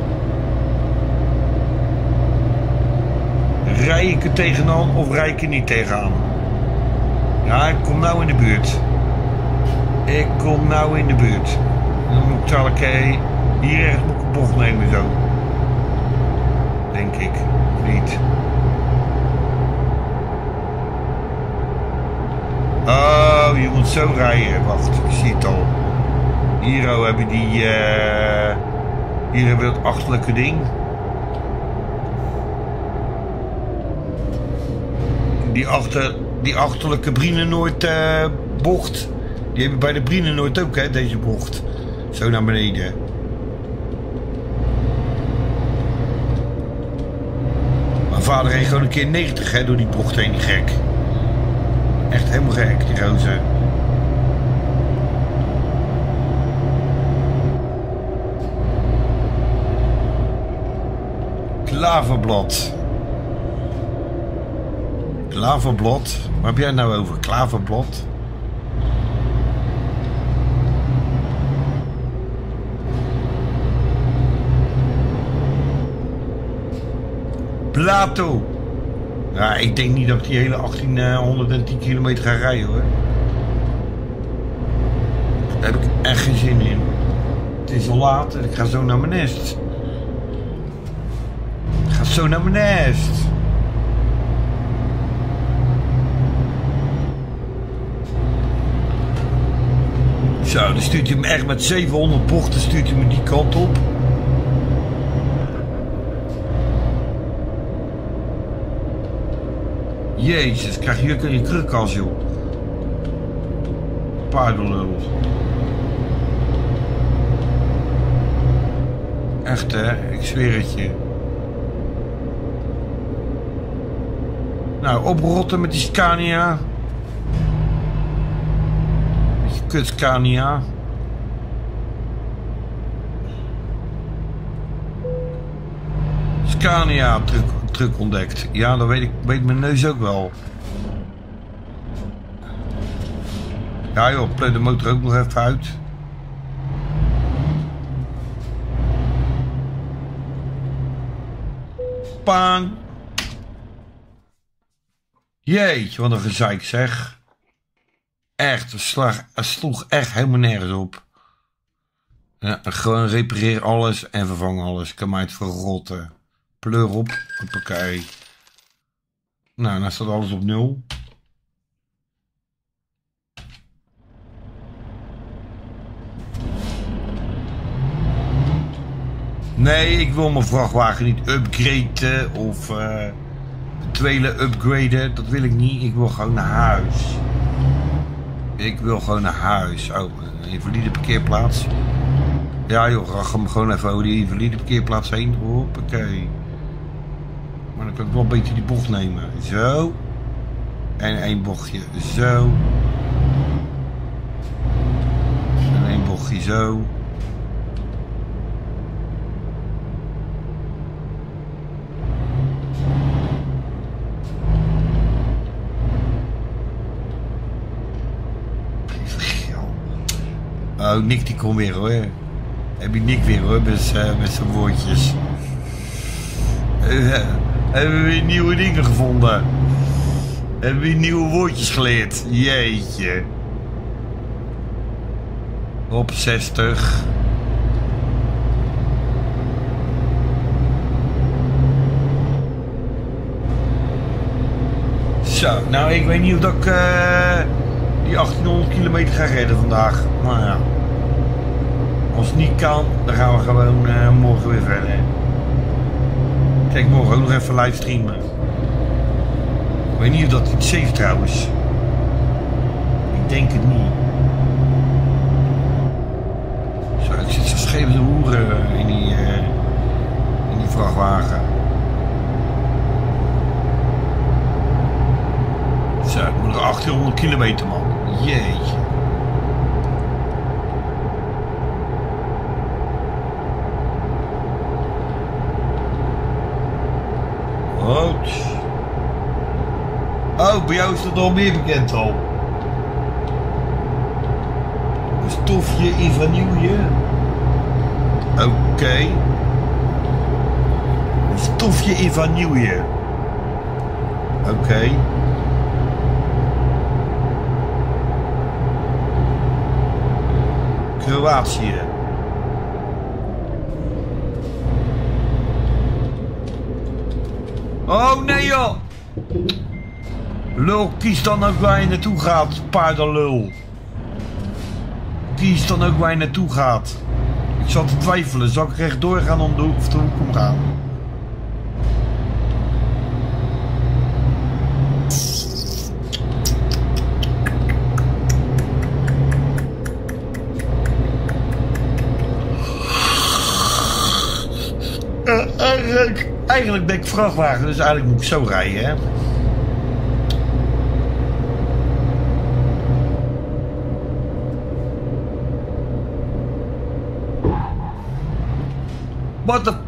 Rij ik er tegenaan of rij ik er niet tegenaan? Ja, ik kom nou in de buurt. Ik kom nou in de buurt. En dan moet ik dadelijk hier ergens moet ik een bocht nemen zo. Denk ik. Of niet? Oh, je moet zo rijden. Wacht, ik zie het al. Hier hebben die... hier hebben we dat achterlijke ding. Die achterlijke Brienenoord bocht. Die hebben bij de Brienenoord ook, hè, deze bocht. Zo naar beneden. Maar Mijn vader reed gewoon een keer 90 hè, door die bocht heen, gek. Echt helemaal gek, die roze. Klaverblad. Klaverblad? Waar heb jij het nou over? Klaverblad? Plato. Ja, ik denk niet dat ik die hele 1810 kilometer ga rijden hoor. Daar heb ik echt geen zin in. Het is al laat en ik ga zo naar mijn nest. Ik ga zo naar mijn nest. Zo, dan stuurt hij me echt met 700 bochten stuurt hij me die kant op. Jezus, krijg je ook in je krukas, joh. Paardenlul. Echt, hè? Ik zweer het je. Nou, oprotten met die Scania. Met je kut Scania. Scania, truck ontdekt. Ja, dat weet mijn neus ook wel. Ja joh, pleut de motor ook nog even uit. Paan. Jeetje, wat een gezeik zeg. Echt, het sloeg echt helemaal nergens op. Ja, gewoon repareer alles en vervang alles. Kan mij het verrotten. Pleur op, hoppakee. Nou, dan staat alles op 0. Nee, ik wil mijn vrachtwagen niet upgraden of tweede upgraden. Dat wil ik niet. Ik wil gewoon naar huis. Ik wil gewoon naar huis. Oh, een invalide parkeerplaats. Ja joh, ga hem gewoon even over die invalide parkeerplaats heen. Hoppakee. Maar dan kan ik wel een beetje die bocht nemen. Zo. En één bochtje zo. En één bochtje zo. Oh, Nick die komt weer hoor. Heb je Nick weer hoor, met zijn woordjes. Hebben we weer nieuwe dingen gevonden. Hebben we weer nieuwe woordjes geleerd. Jeetje. Op 60. Zo, nou ik weet niet of dat ik die 1800 kilometer ga redden vandaag. Maar ja. Als het niet kan, dan gaan we gewoon morgen weer verder. Kijk, morgen ook nog even livestreamen. Ik weet niet of dat iets safe trouwens. Ik denk het niet. Zo, ik zit zo scheef de hoeren in die vrachtwagen. Zo, ik moet nog 1800 kilometer man. Jeetje. Rood. Oh, bij jou is dat al meer bekend al. Een stofje in vanille. Oké. Een stofje in vanille. Oké. Kroatië. Oh nee joh! Lul, kies dan ook waar je naartoe gaat, paardenlul. Kies dan ook waar je naartoe gaat. Ik zat te twijfelen, zal ik rechtdoor gaan om de hoek of de hoek omgaan? Eigenlijk ben ik vrachtwagen, dus eigenlijk moet ik zo rijden, hè. What the...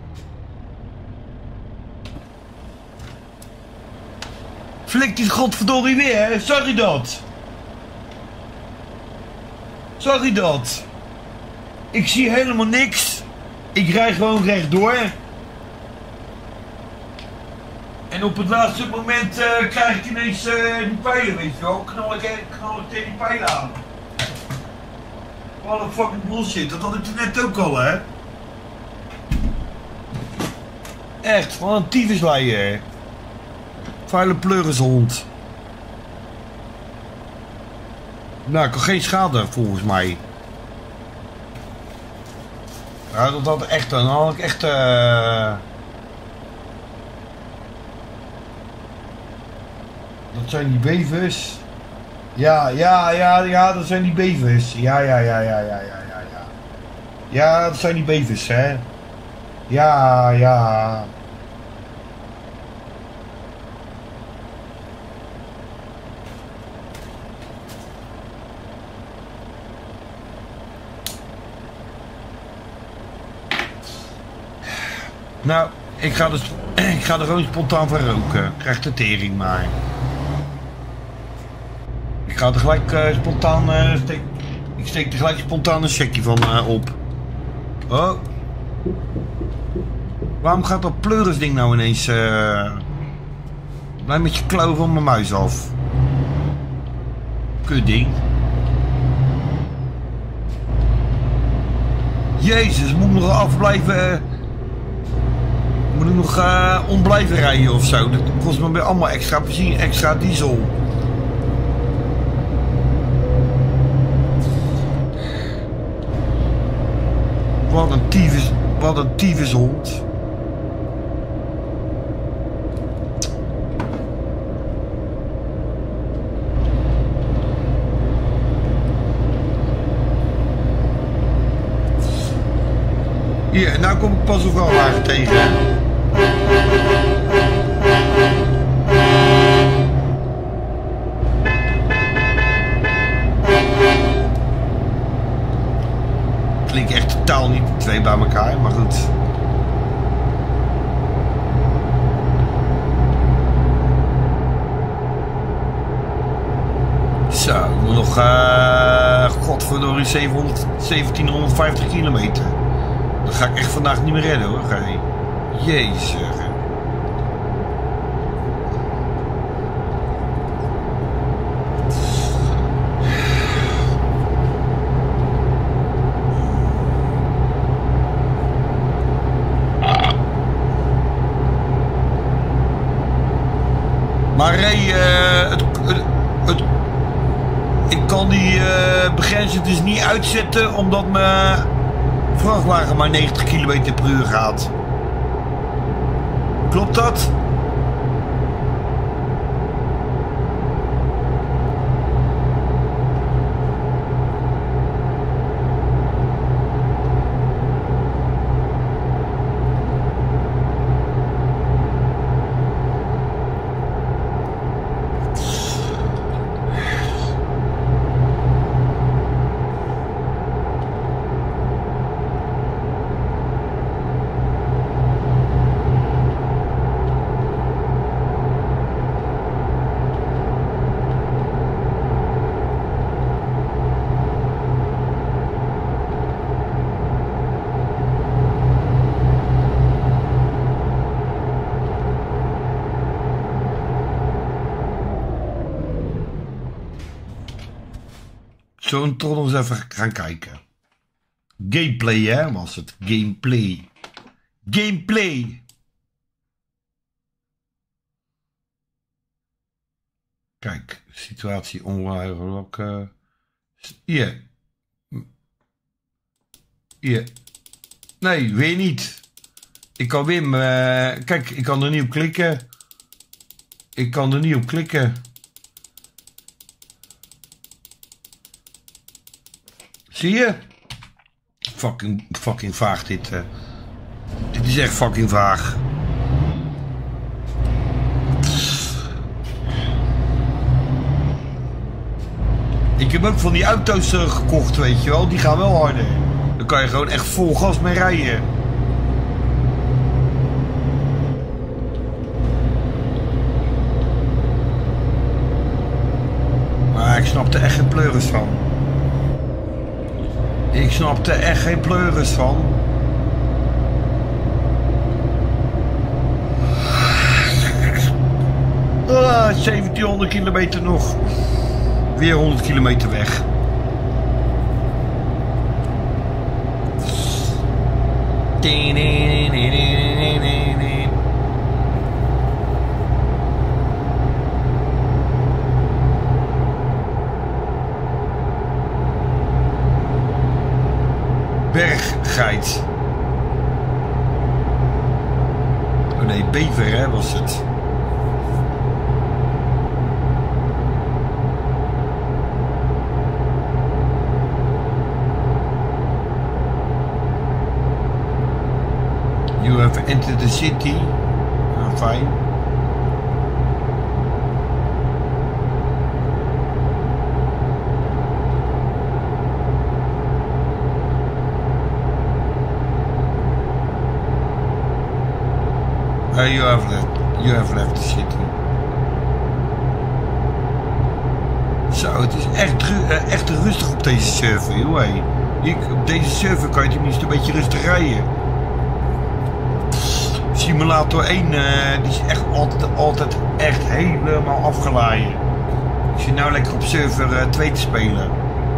Flikt die godverdorie weer, hè? Zag je dat? Zag je dat? Ik zie helemaal niks. Ik rijd gewoon rechtdoor. En op het laatste moment krijg ik ineens die pijlen, weet je wel. Knal ik tegen die pijlen aan. Wat een fucking bullshit. Dat had ik toen net ook al, hè. Echt, van een tyfusleier. Vuile pleurenshond. Nou, ik had geen schade volgens mij. Ja, dat had echt, dan had ik echt... Dat zijn die bevers. Ja, dat zijn die bevers. Ja. Ja, dat zijn die bevers, hè. Ja. Nou, ik ga er gewoon spontaan van roken. Ik krijg de tering maar. Ik ga er gelijk spontaan... ik steek er gelijk spontaan een checkje van op. Oh. Waarom gaat dat pleurisding nou ineens... Blijf met je klauw van mijn muis af. Kutding. Jezus, moet ik nog afblijven... Moet ik nog om blijven rijden of zo? Dat kost me weer allemaal extra benzine, extra diesel. Wat een tyfushond. Hier, nou kom ik pas een vrachtwagen tegen. Klinkt echt totaal niet de twee bij elkaar, maar goed. Zo, ik moet nog, godverdorie, 1750 kilometer. Dat ga ik echt vandaag niet meer redden hoor, gij. Jezus. Maar ik kan die begrenzer dus niet uitzetten omdat mijn vrachtwagen maar 90 km per uur gaat. Klopt dat? Zullen we toch nog eens even gaan kijken. Gameplay, hè, was het. Gameplay. Gameplay. Kijk, situatie onwaarlijk. Hier. Hier. Nee, weer niet. Ik kan weer... kijk, ik kan er niet op klikken. Ik kan er niet op klikken. Zie je? Fucking vaag dit. Dit is echt fucking vaag. Ik heb ook van die auto's gekocht, weet je wel. Die gaan wel harder. Dan kan je gewoon echt vol gas mee rijden. Maar ik snap er echt geen pleuris van. Ik snap er echt geen pleuris van. Ah, 1700 kilometer nog. Weer 100 kilometer weg. Berggeit. Oh nee, bever hè, was het. You have entered the city. Ah, fine. You have left the city. Zo, het is echt rustig op deze server, joh. Op deze server kan je tenminste een beetje rustig rijden. Simulator 1, die is echt altijd echt helemaal afgeladen. Ik zit nou lekker op server 2 te spelen.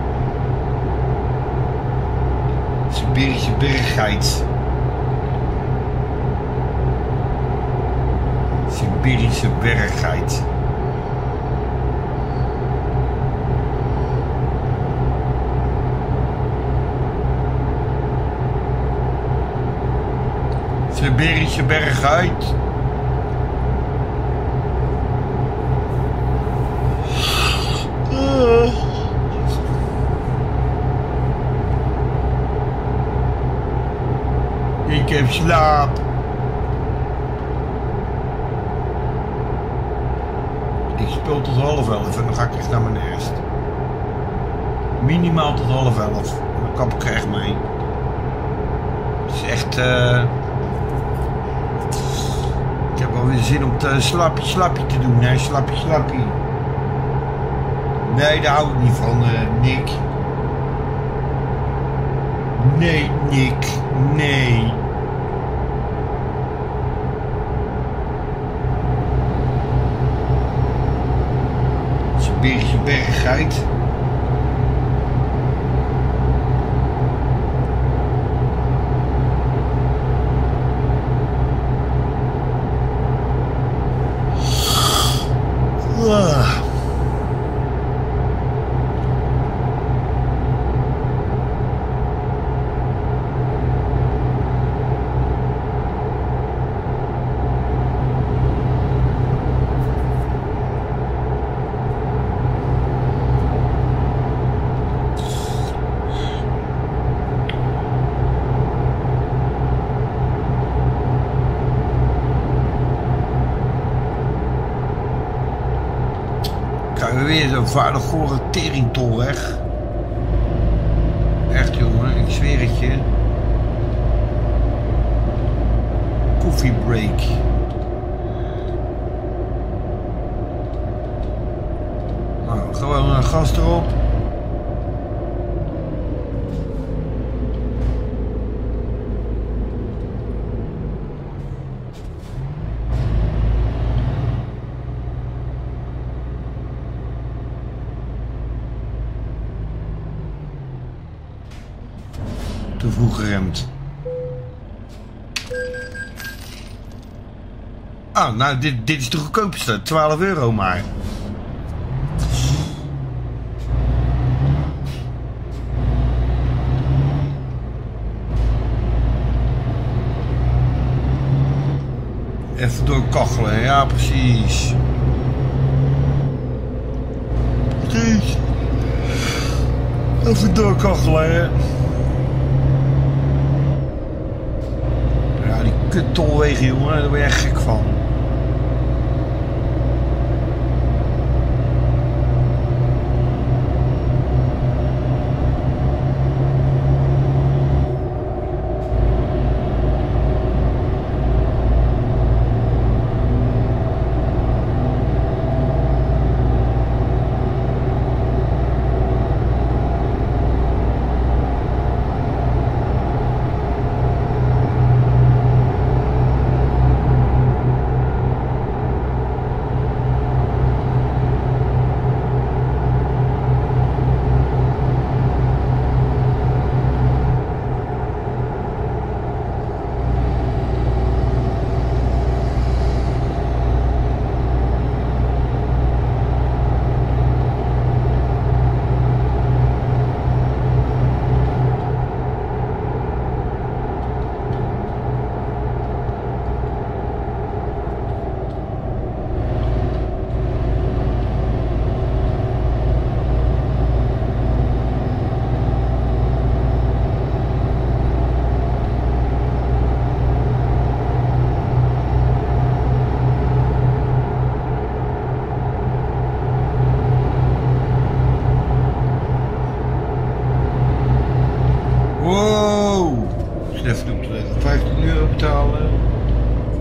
Siberische berggeit. Siberische berggeit. Siberische berggeit. Ik heb slaap. Ik speel tot 10:30 en dan ga ik echt naar mijn nest. Minimaal tot 10:30. Dan kap ik er echt mee. Het is echt... Ik heb wel weer zin om te slappie te doen. Nee, slappie. Nee, daar hou ik niet van, Nick. Nee, Nick. Nee. Siberische berggeit. Weer zo'n vaardig gore teringtol weg. Echt jongen, ik zweer het je. Koffiebreak. Nou, gewoon een gas erop. Te vroeg geremd. Ah, nou, dit is de goedkoopste. 12 euro maar. Even doorkachelen, ja precies. Precies. Even doorkachelen, hè. Ja, die kuttolwegen, jongen, daar ben je echt gek van.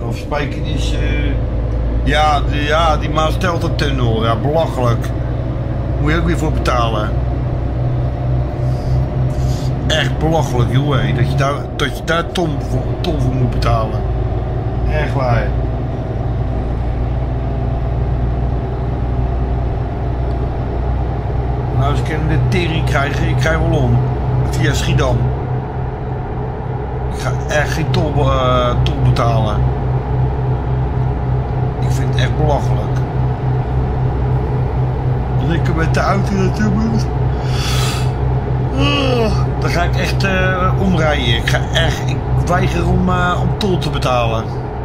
Afspreken is... ja, die Maastelten-tunnel. Ja, belachelijk. Moet je ook weer voor betalen. Echt belachelijk, joh. Hé. Dat je daar ton voor moet betalen. Echt waar. Nou, ze kunnen de tering krijgen. Ik krijg wel om. Via Schiedam. Ik ga echt geen tol betalen. Ik vind het echt belachelijk. Als ik er met de auto naartoe moet. Dan ga ik echt omrijden. Ik weiger om tol te betalen.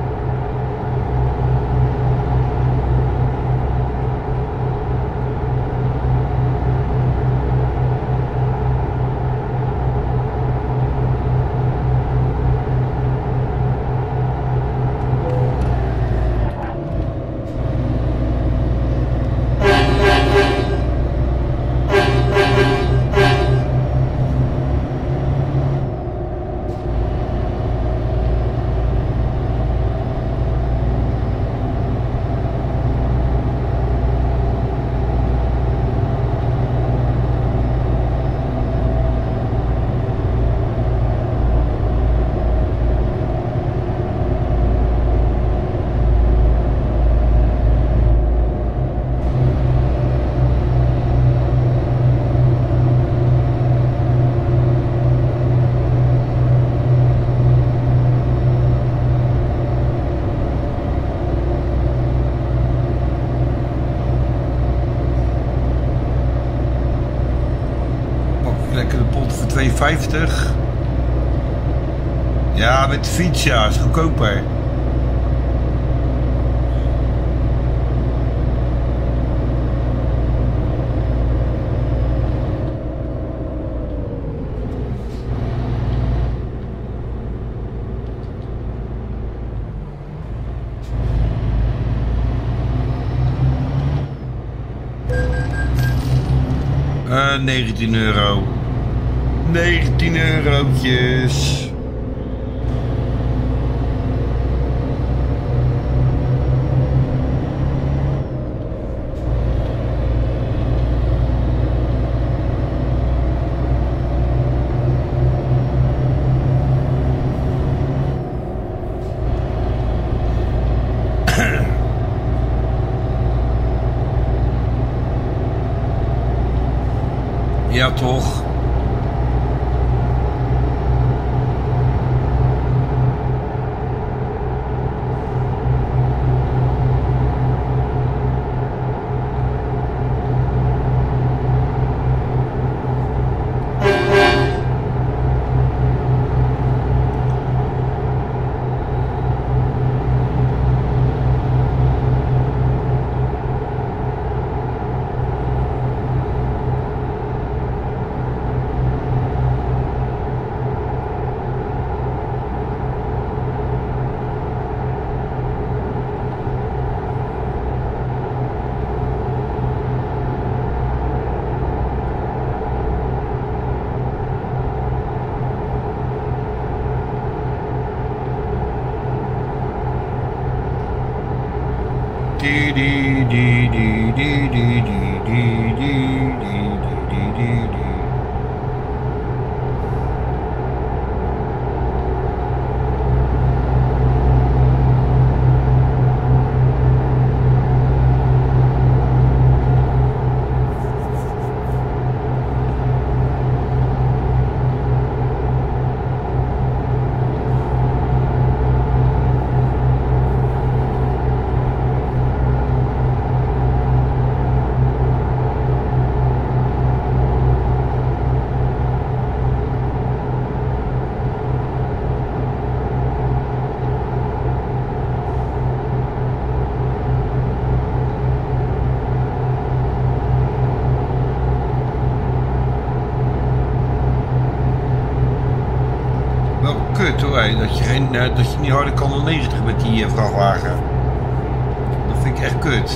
Lekker de pot voor 2,50. Ja, met de fiets, ja, is goedkoper. €19. 19 eurotjes. Ja, toch? Kut hoor, dat je niet harder kan dan 90 met die vrachtwagen. Dat vind ik echt kut.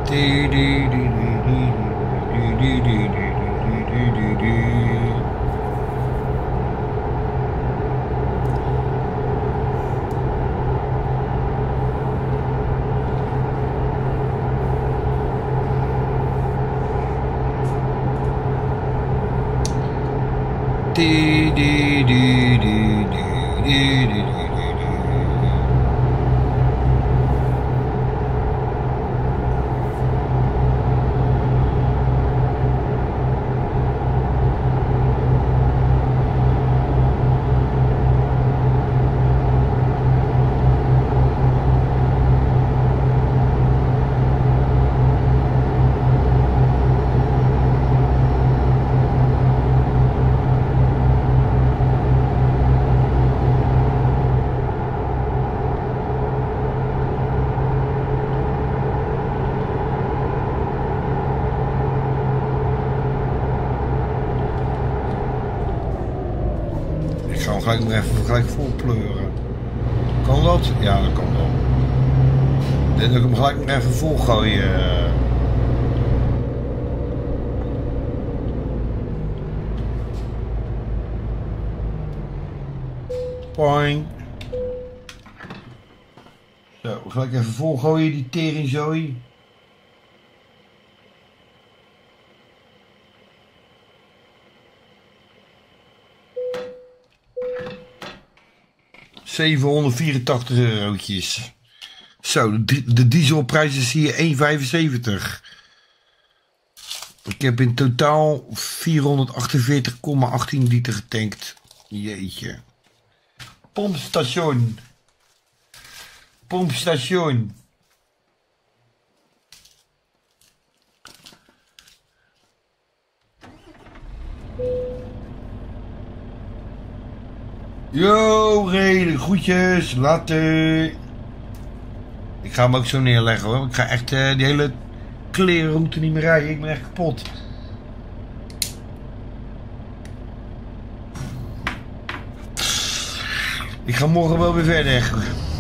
Gelijk nog even gelijk vol pleuren. Kan dat? Ja, dat kan wel. Dan wil ik hem gelijk nog even vol gooien. Poing. Zo, gelijk even vol gooien die teringzooi. €784. Zo, de dieselprijs is hier 1,75. Ik heb in totaal 448,18 liter getankt. Jeetje. Pompstation. Pompstation. Yo, Reden, groetjes, later. Ik ga hem ook zo neerleggen hoor. Ik ga echt die hele klerenroute niet meer rijden. Ik ben echt kapot. Ik ga morgen wel weer verder.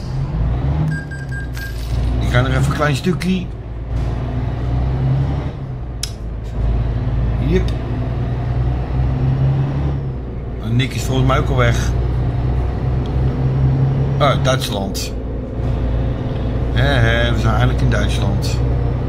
Ik ga nog even een klein stukje. Yep. En Nick is volgens mij ook al weg. Oh, Duitsland. We zijn eigenlijk in Duitsland.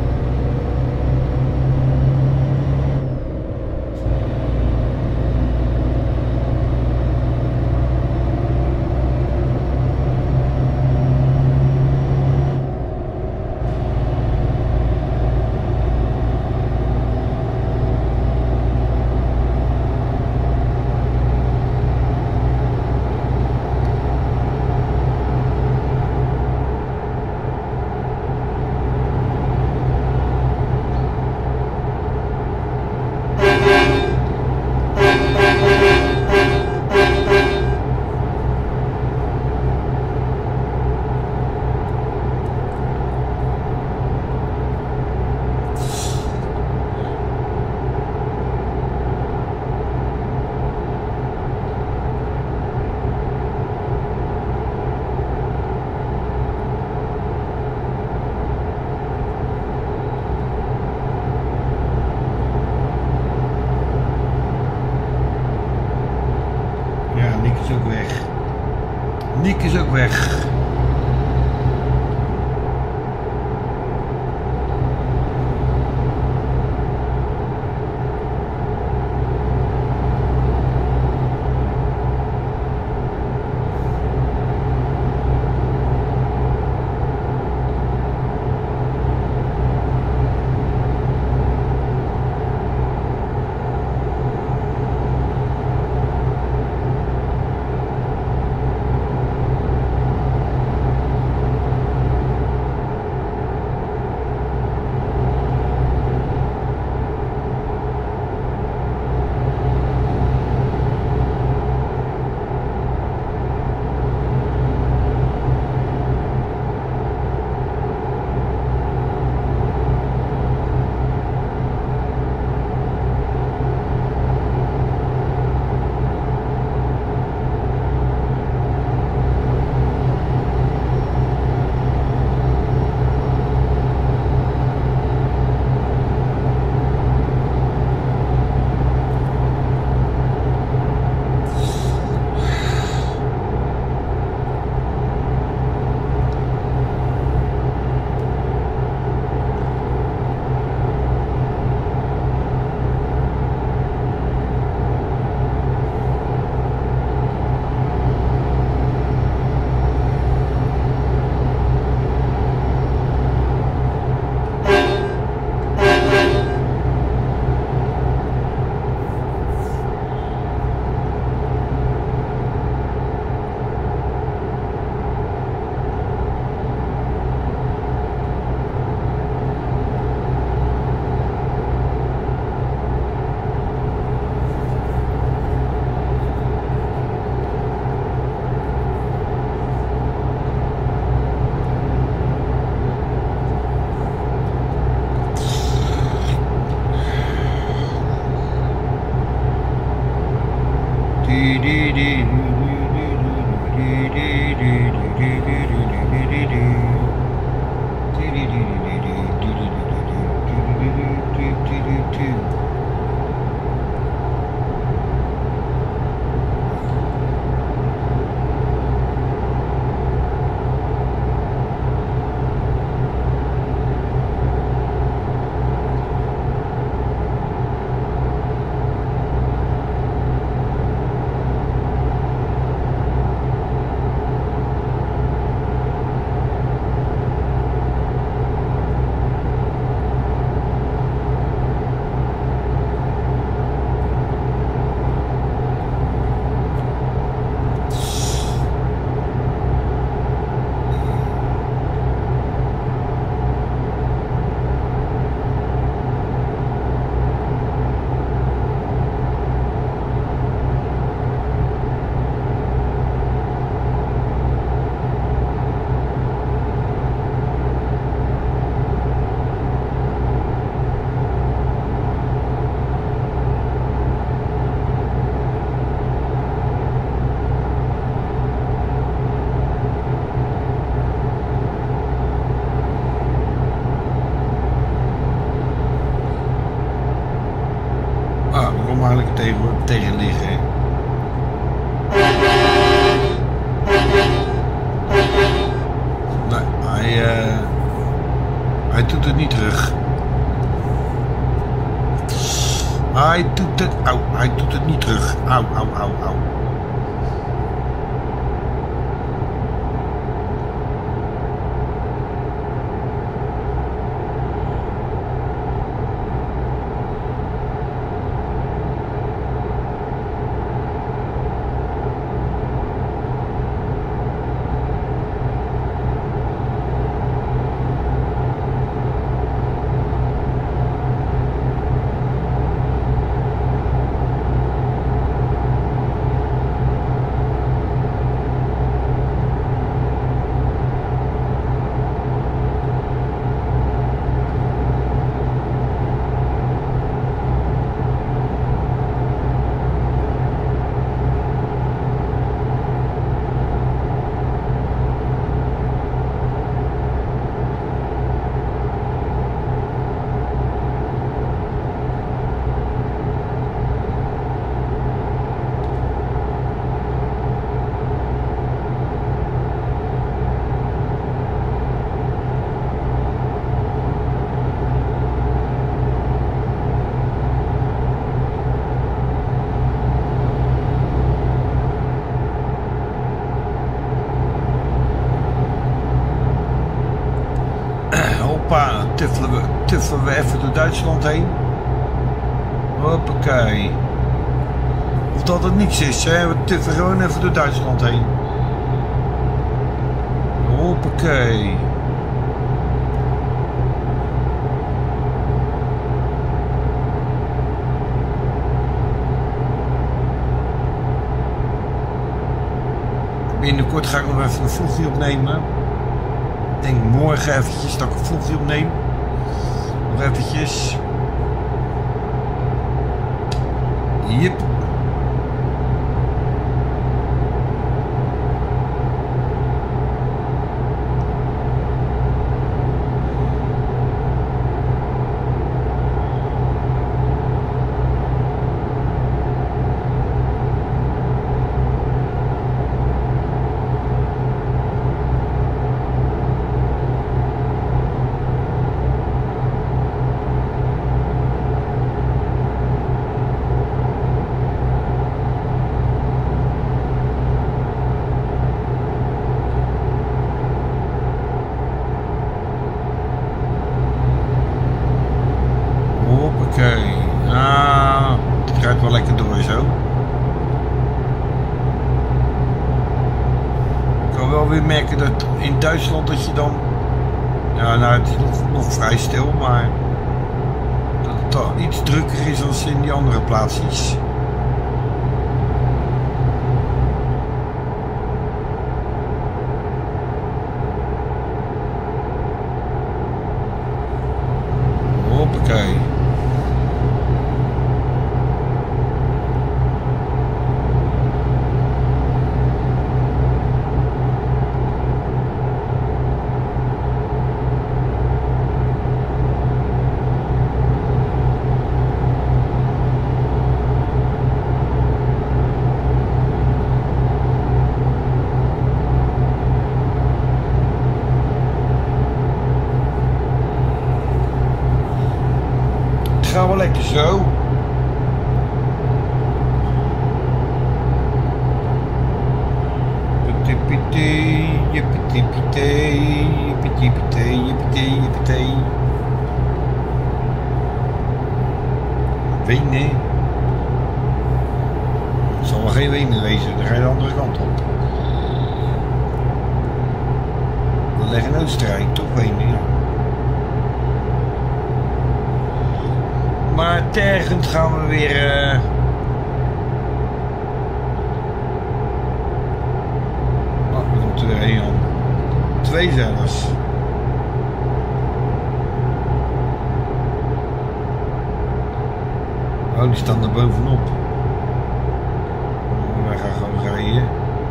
Nick is ook weg. Tegen liggen. Nee, hij doet het niet terug. Hij doet het niet terug. Au. Tuffelen we even door Duitsland heen. Hoppakee. Of dat het niets is, hè? We tuffen gewoon even door Duitsland heen. Hoppakee. Binnenkort ga ik nog even een vlogje opnemen. Ik denk morgen eventjes dat ik een vlogje opneem. Nog eventjes. Jep. Het gaat wel lekker door zo. Ik kan wel weer merken dat in Duitsland dat je dan... Ja, nou het is nog vrij stil, maar... Dat het al iets drukker is dan in die andere plaatsjes. Hoppakee. gaan we lekker zo. Wenen. Het zal wel geen Wenen wezen, dan ga je de andere kant op. We leggen Oostenrijk, toch Wenen, ja. Maar tergend gaan we weer... Oh, er komt er weer één aan. 2 zelfs. Oh, die staan er bovenop. Wij gaan gewoon rijden.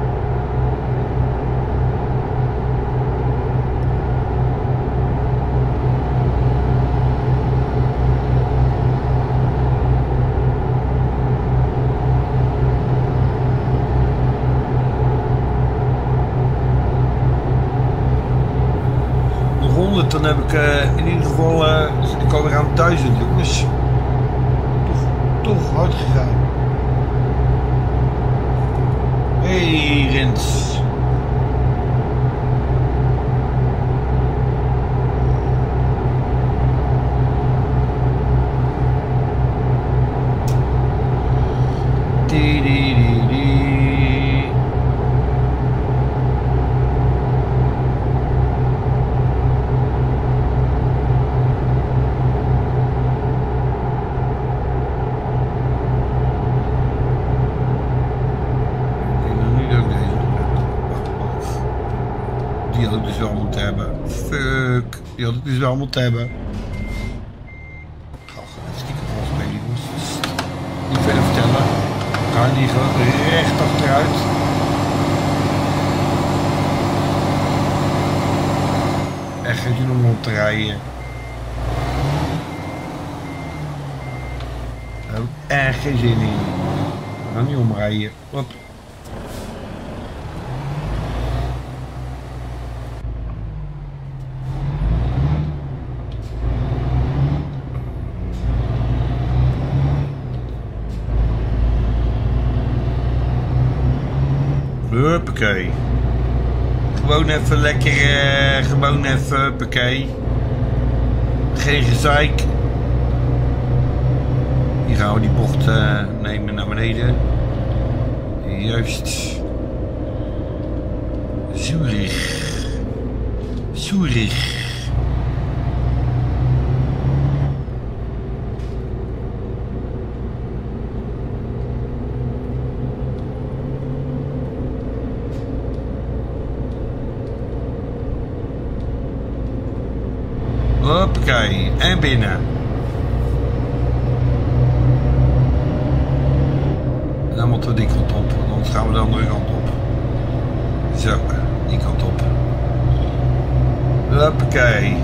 Nog 100, dan heb ik in ieder geval zit ik alweer aan 1000, jongens. Toch hard gegaan. Hey Rens. Die had ik dus wel moeten hebben. Fuck. Die had ik dus wel moeten hebben. Ik ga gewoon even stiekem afspelen, jongens. Niet verder vertellen. We gaan hier gewoon recht achteruit. Echt geen zin om rond te rijden. Daar heb ik echt geen zin in. We gaan niet omrijden. Hop. Huppakee. Gewoon even lekker, gewoon even huppakee. Geen gezeik. Hier gaan we die bocht nemen naar beneden. Juist. Zurich. Zurich. Hoppakee, en binnen. En dan moeten we die kant op, want anders gaan we de andere kant op. Zo, die kant op. Hoppakee.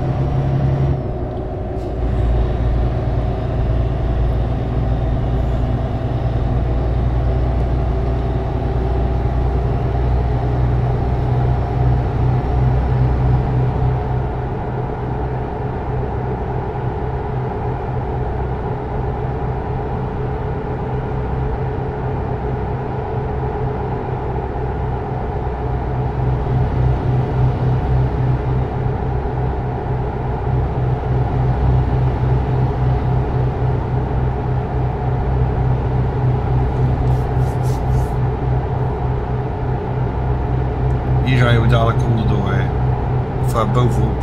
Hier rijden we dadelijk onderdoor, hè. Of bovenop.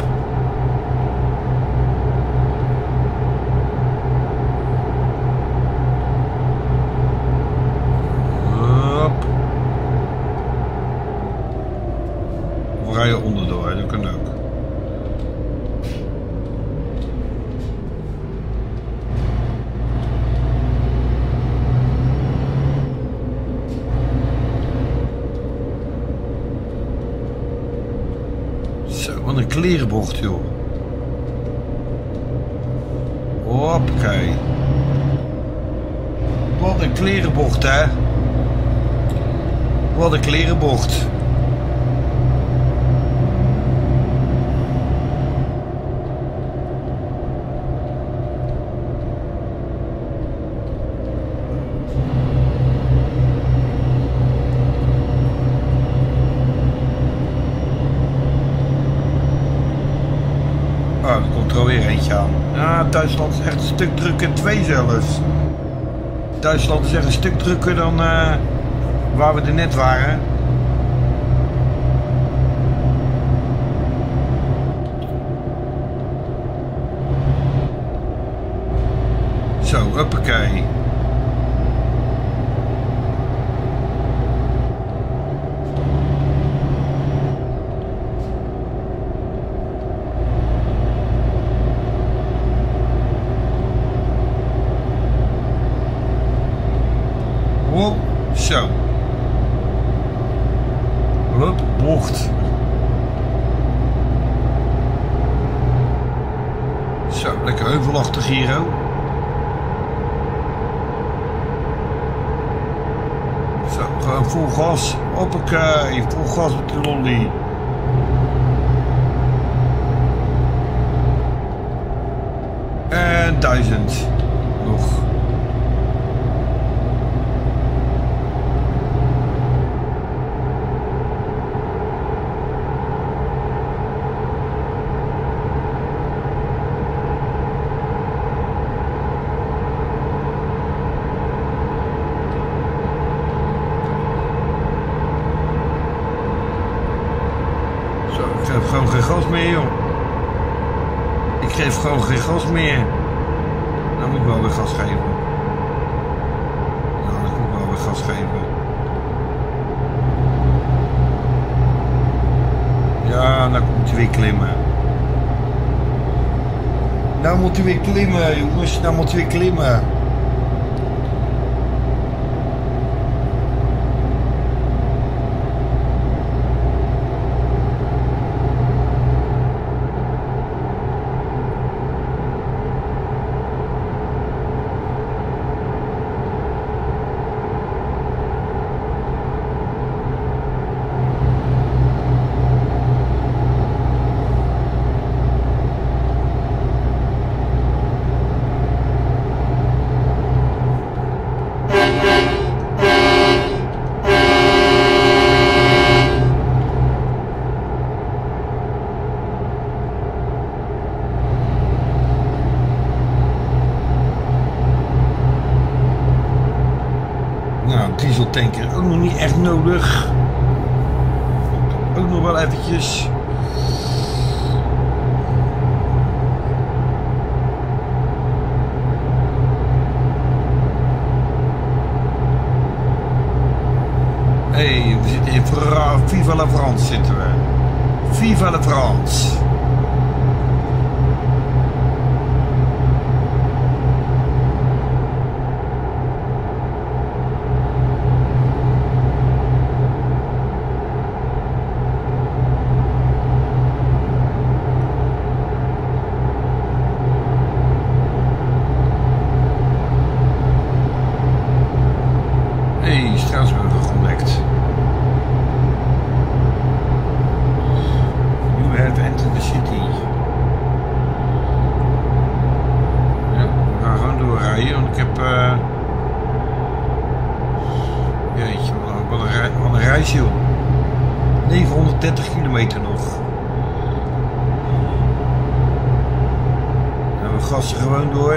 Hop. Of we rijden onderdoor, hè. Dat kan ook. Wat een klerenbocht, joh. Hoppakee. Wat een klerenbocht, hè. Wat een klerenbocht. weer eentje aan. Ja, Duitsland is echt een stuk drukker, 2 zelfs. Duitsland is echt een stuk drukker dan waar we er net waren. Zo, huppakee. Hop, zo. Hup, bocht. Zo, lekker heuvelachtig hier ook. Zo, gewoon vol gas. Hoppakee, vol gas met de lolly. En 1000 nog. Ik geef gewoon geen gas meer, joh. Ik geef gewoon geen gas meer. Dan moet ik wel weer gas geven. Nou, dan moet ik wel weer gas geven. Ja, nou moet hij weer klimmen. Nou moet hij weer klimmen, jongens. Nou moet hij weer klimmen. Nou, dieseltanker ook nog niet echt nodig. Ook nog wel eventjes. Hey, we zitten in Viva la France zitten we. Viva la France. Straatsburg ontdekt. You have entered the city. Ja, we gaan gewoon doorrijden, want ik heb... Jeetje, wat een reis, joh. 930 kilometer nog. En we gassen gewoon door.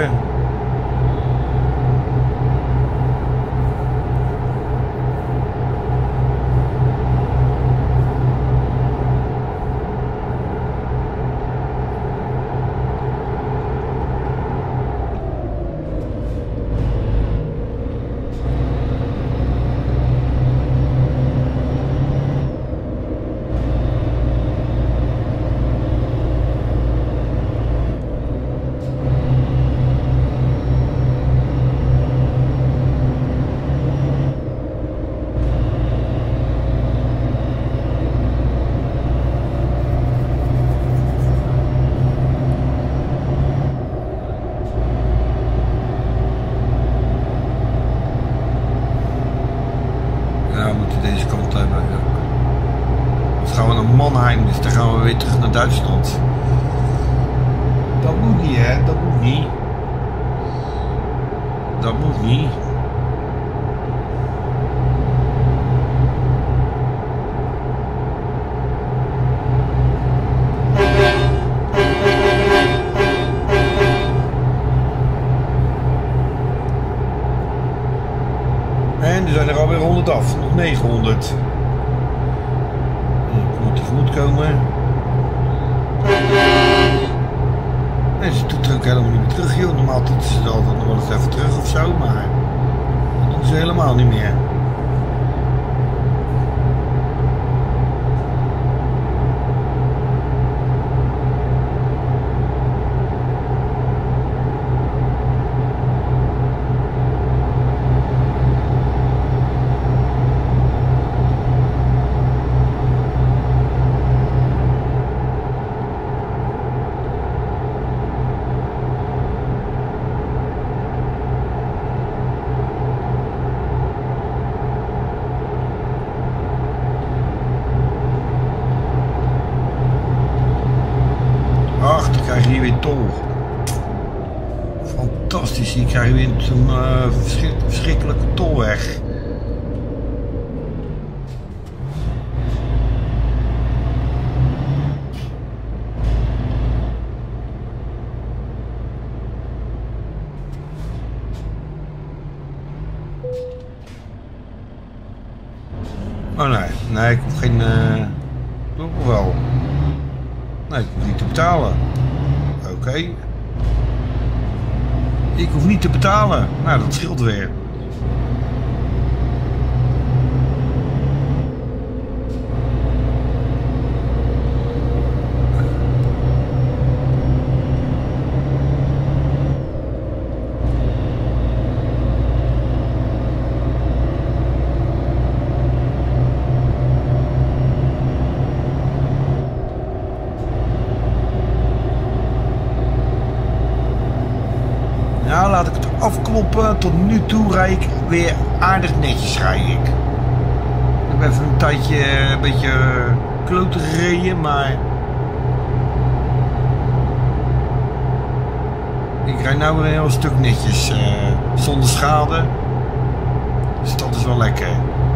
Deze kant hebben. Dan gaan we naar Mannheim, dus dan gaan we weer terug naar Duitsland. Dat moet niet, hè? Dat moet niet. Dat moet niet. DAF, nog 900. Ik moet tegemoet komen. En ze doet er ook helemaal niet meer terug, joh. Normaal doet ze het altijd nog wel eens even terug of zo, maar dat doen ze helemaal niet meer. Ach, dan krijg je hier weer tol. Fantastisch, hier krijg je weer zo'n verschrikkelijke tolweg. Oh nee, ik hoef geen... Doe ik wel. Nee, ik hoef niet te betalen. Oké. Ik hoef niet te betalen. Nou, dat scheelt weer. Nou, laat ik het afkloppen. Tot nu toe rijd ik weer aardig netjes, rijd ik. Ik heb even een tijdje een beetje kloten gereden, maar ik rijd nou weer een heel stuk netjes, zonder schade. Dus dat is wel lekker.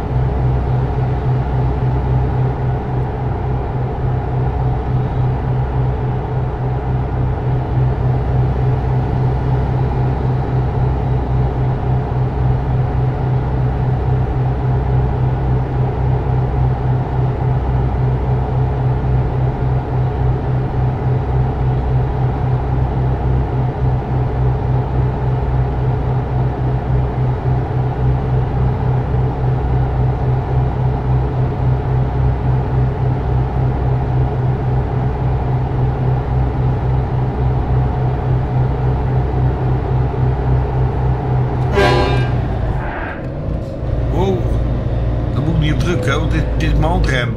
Niet op drukken, want dit is mijn handrem.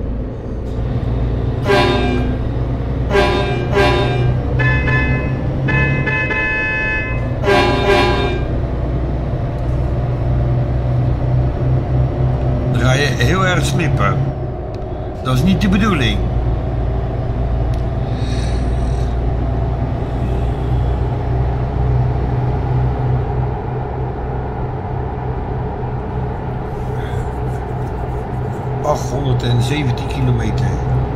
Dan ga je heel erg slippen. Dat is niet de bedoeling. ...817 kilometer.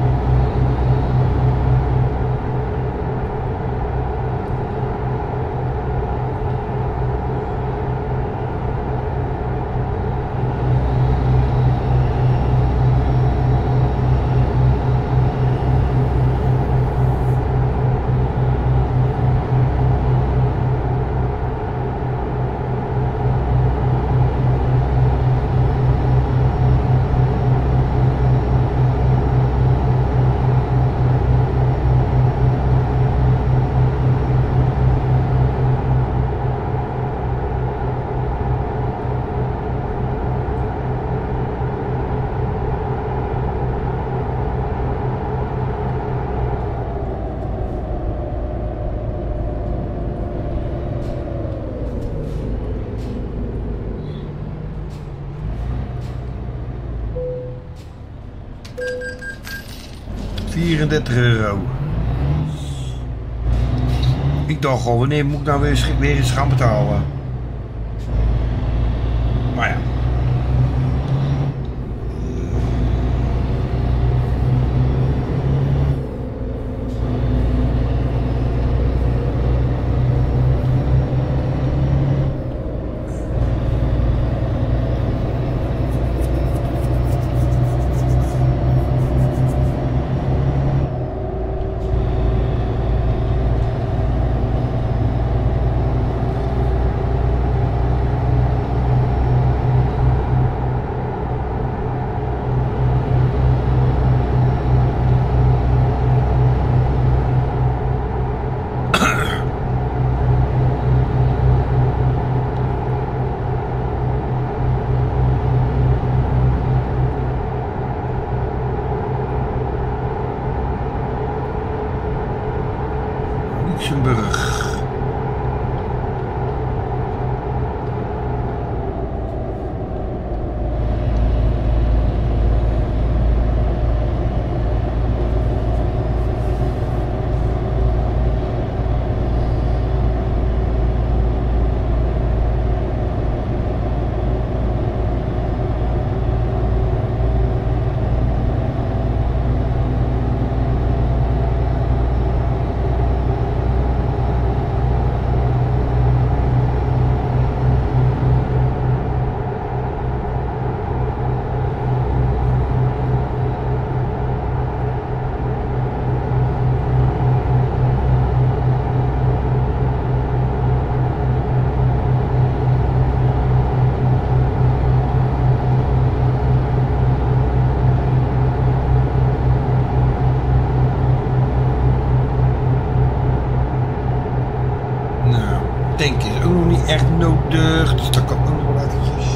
€34. Ik dacht al, wanneer moet ik nou weer eens gaan betalen? Maar ja. tank is ook nog niet echt nodig. Dus dat kan ook nog wel eventjes.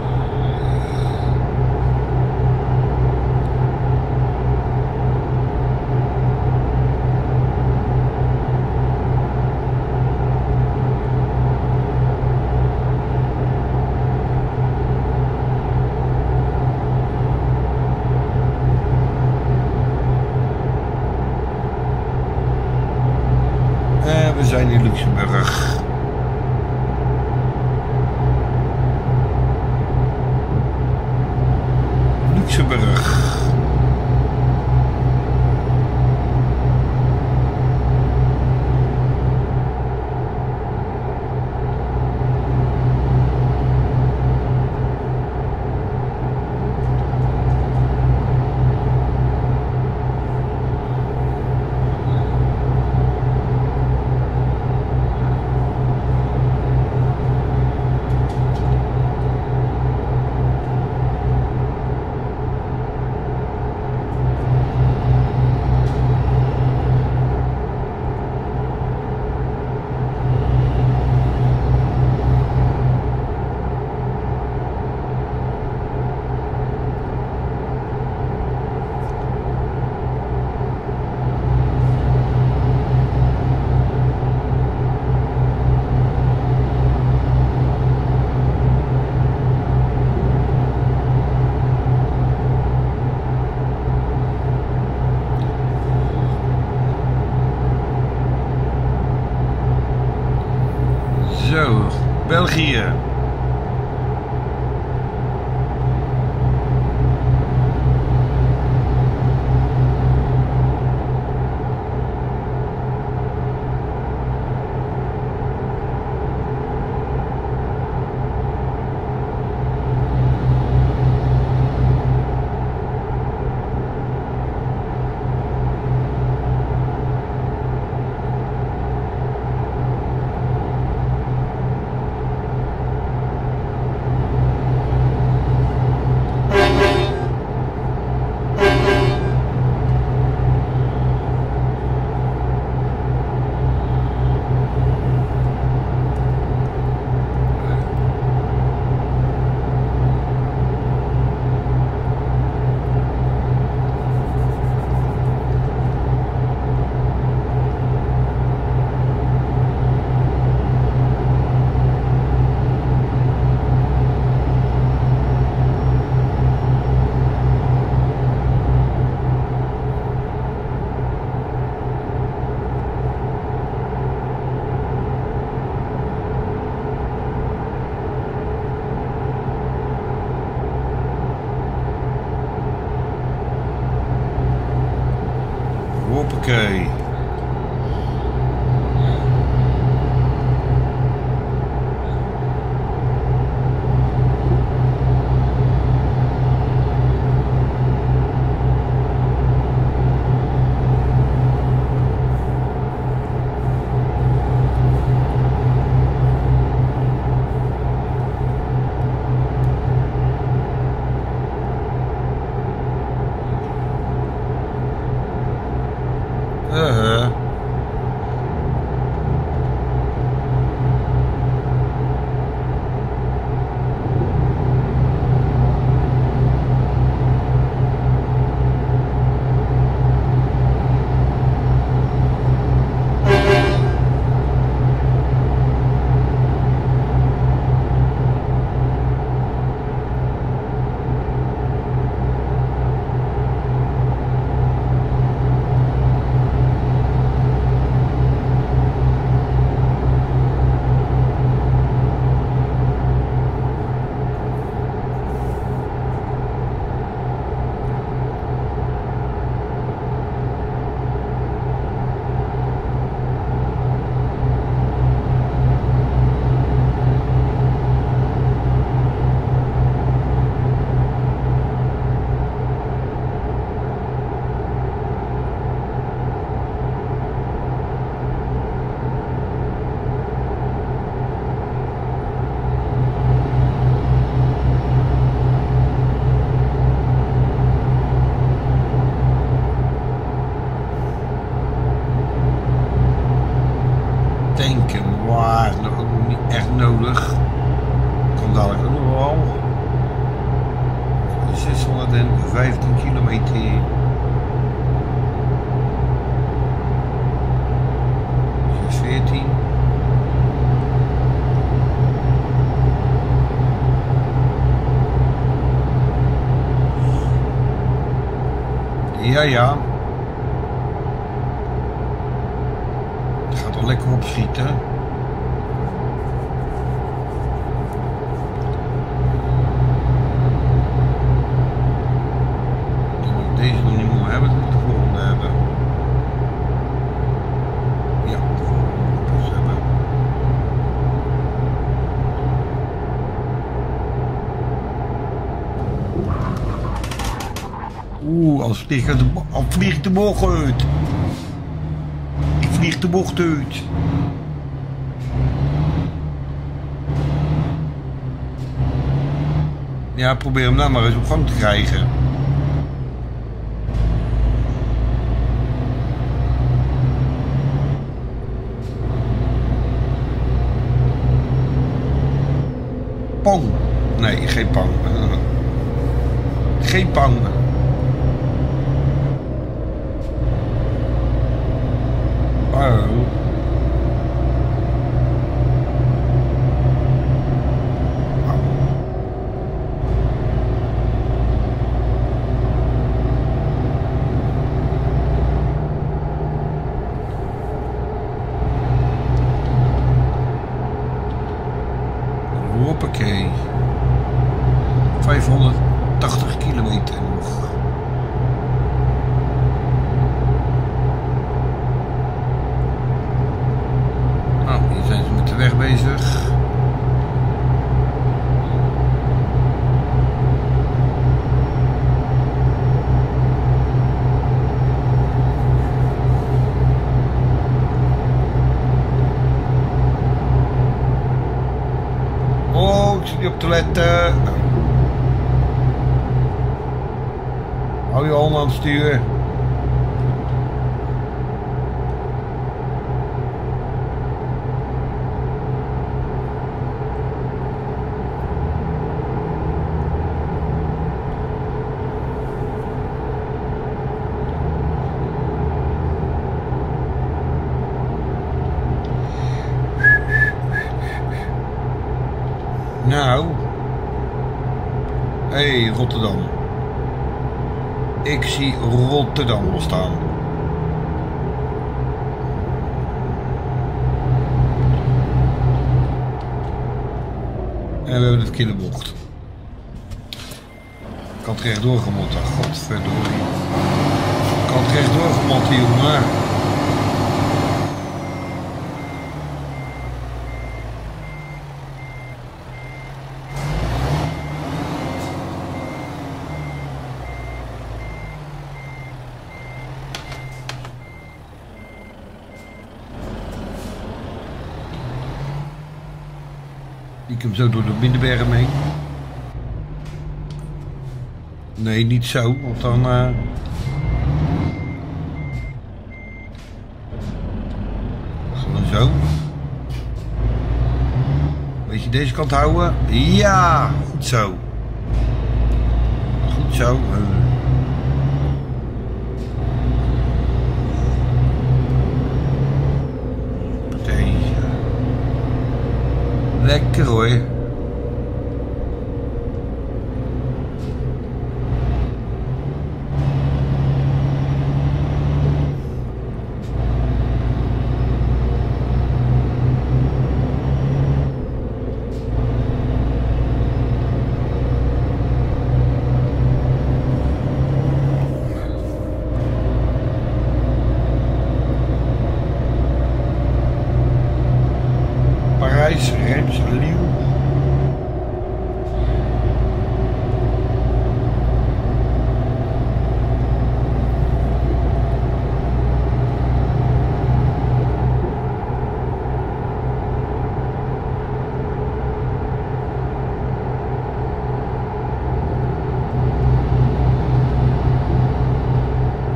We zijn in Luxemburg. Luxemburg. Zo, België. Hoppakee. spoedig. Kan dadelijk ook nog wel. 615 kilometer. Dus 14. Ja. Het gaat al lekker opschieten. Deze nog niet meer hebben, dat moet de volgende hebben. Ja, de volgende moet ik hebben. Als vliegt de bocht uit. Ik vlieg de bocht uit. Ja, probeer hem nou maar eens op gang te krijgen. Pang. Nee, geen pang. Geen pang. Oh. Hoppakee. 580 kilometer nog. Nou, hier zijn ze met de weg bezig. Oh, ik zit niet op te letten. Hou je handen aan het sturen. Nou. Hey, Rotterdam. Ik zie Rotterdam al staan. En we hebben de verkeerde bocht. Ik had rechtdoor gemotten, godverdorie. Ik had rechtdoor gemotten, jongen. Ik hem zo door de Binnenbergen heen. Nee, niet zo, want dan... Gewoon zo. Beetje deze kant houden. Ja, goed zo. Goed zo. Lekker hoor. Parijs, Reims, Lille.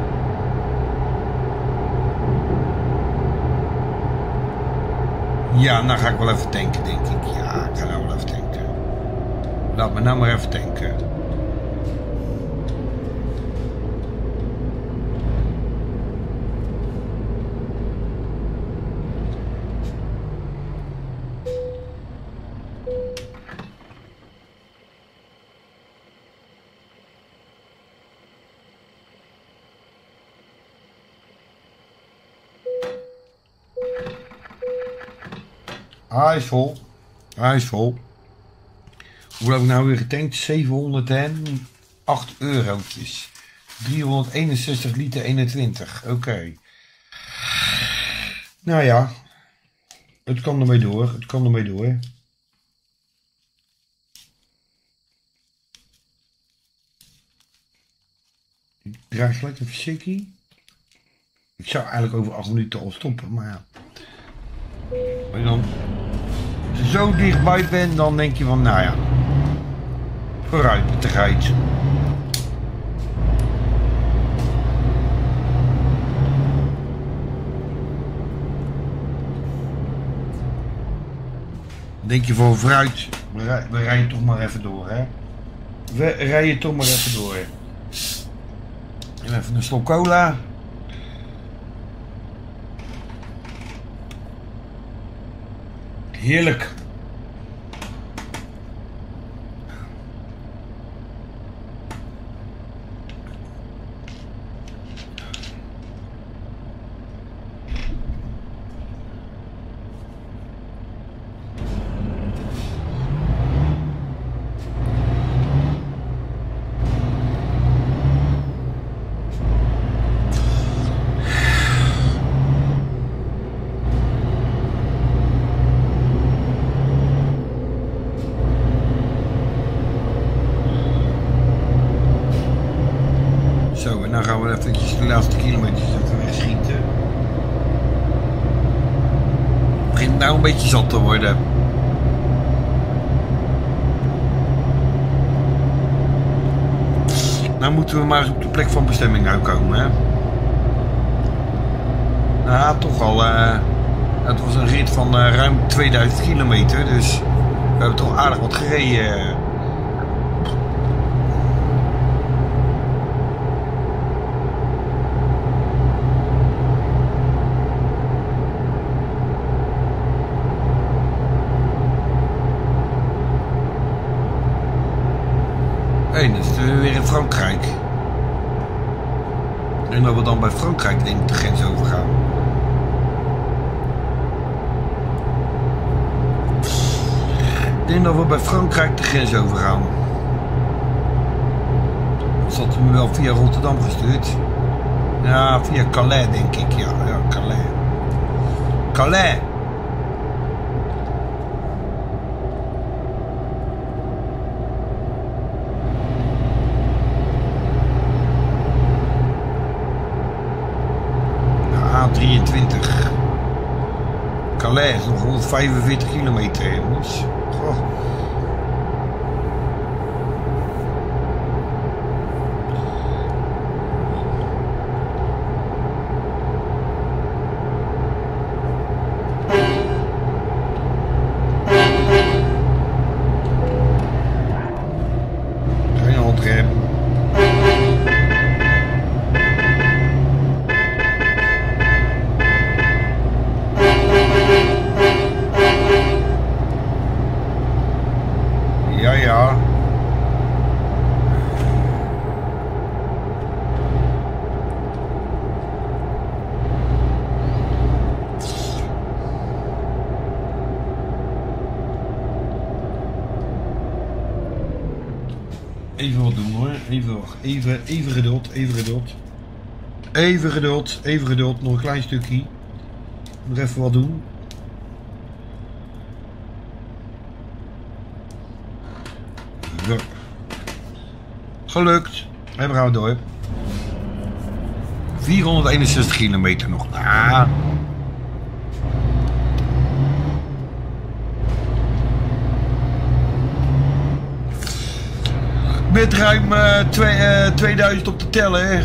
Ja. Ja, nou ga ik wel even tanken, denk ik. Ja, ik ga nou wel even tanken. Laat me nou maar even tanken. Hij is vol. Hij is vol. Hoe heb ik nou weer getankt? 708 eurotjes. 361 liter 21. Oké. Nou ja. Het kan ermee door. Het kan ermee door. Ik draai gelijk even sikkie. Ik zou eigenlijk over 8 minuten al stoppen, maar ja. Maar dan, als je zo dichtbij bent, dan denk je van, nou ja, vooruit met de geit. Dan denk je van, vooruit, we rijden toch maar even door, hè. We rijden toch maar even door. En even een slok cola. Heerlijk. Zo, en dan gaan we eventjes de laatste kilometers even wegschieten. Het begint nou een beetje zat te worden. Nou moeten we maar eens op de plek van bestemming uitkomen, hè. Nou, toch al. Het was een rit van ruim 2000 kilometer, dus we hebben toch aardig wat gereden. 1, dan zitten we weer in Frankrijk. En dat we dan bij Frankrijk denk ik de grens overgaan. Ik denk dat we bij Frankrijk de grens overgaan. Dus dat we me wel via Rotterdam gestuurd. Ja, via Calais denk ik. Ja, Calais. Calais. A23. Calais is nog 145 kilometer, jongens. Goh. Geen handrem. Ja. Even wat doen hoor. Even geduld. Even geduld. Nog een klein stukje. Nog even wat doen. Zo. Gelukt. En we gaan door. 461 kilometer nog. Ah. Met ruim 2000 op te tellen. Hè.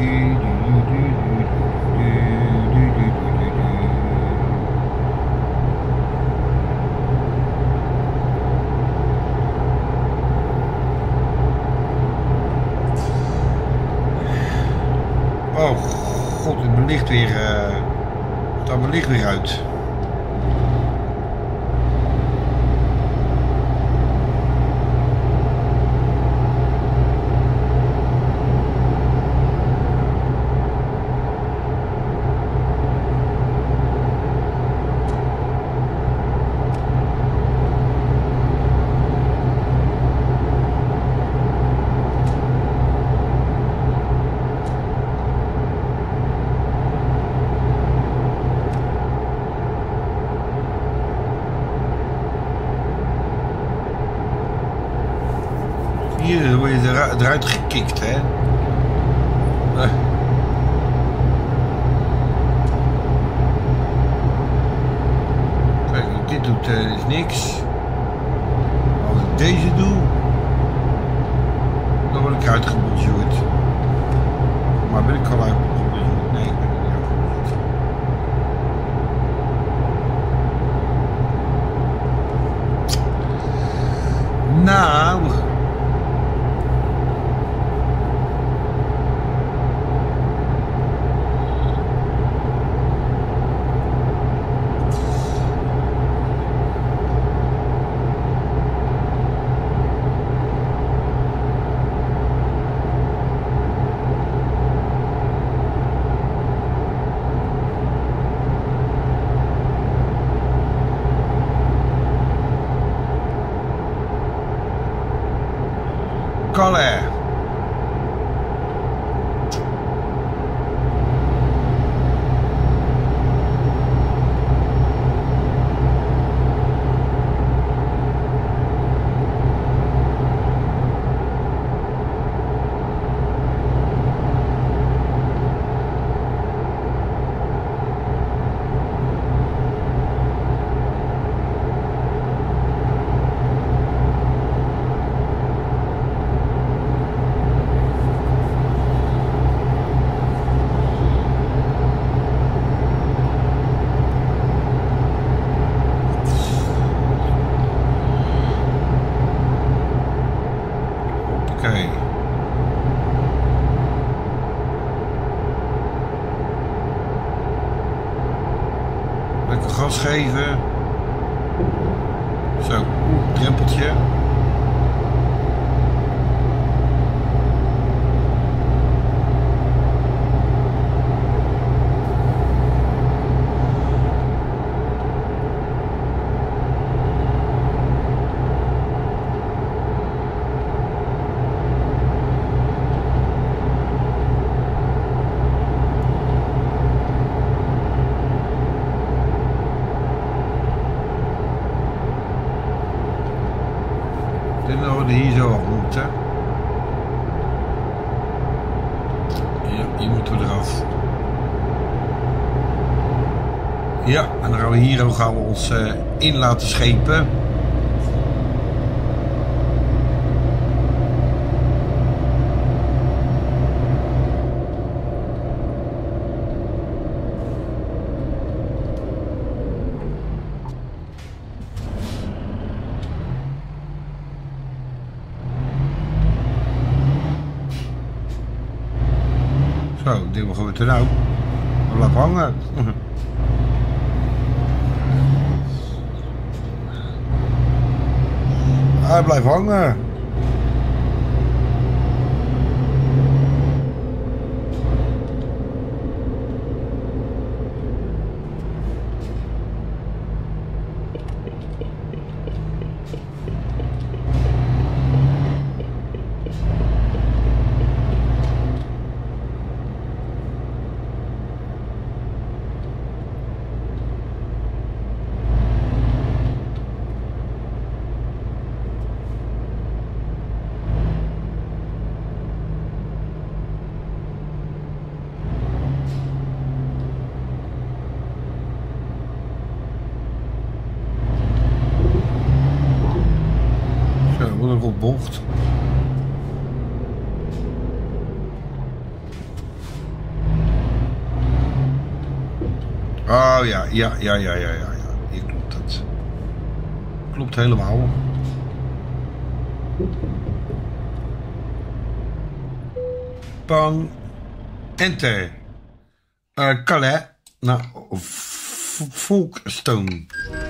Oh god, mijn licht weer. Staat mijn licht weer uit. Hier dan word je eruit gekikt, hè. Kijk, wat dit doet is niks. Als ik deze doe, dan word ik uitgebonjourd. Maar ben ik al uitgebonjourd? Nee, ik ben er niet uitgebonjourd. Nou... Calais. Lekker gas geven. Zo, drempeltje. Hier zo af moeten. Ja, hier moeten we eraf. Ja, en dan gaan we hier ook ons in laten schepen. Zo, dit wat gebeurt er nou? Blijf hangen. Hij blijft hangen. Wat een bocht. Oh ja. Hier klopt het. Klopt helemaal. Pang. Enter. Calais. Nou, Folkestone.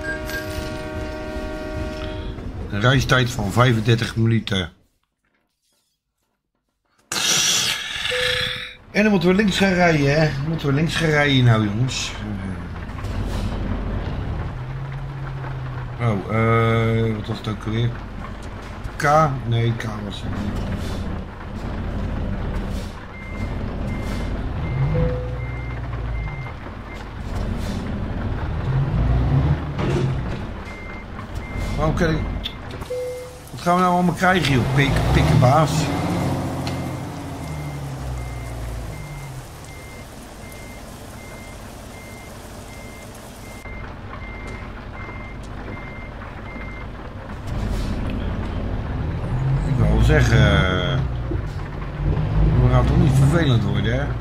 Een reistijd van 35 minuten. En dan moeten we links gaan rijden, hè? Moeten we links gaan rijden nou, jongens. Wat was het ook alweer? K? Nee, K was het niet. Oké. Wat gaan we nou allemaal krijgen, joh? Pikkenbaas. Ik wil wel zeggen... we gaan toch niet vervelend worden, hè?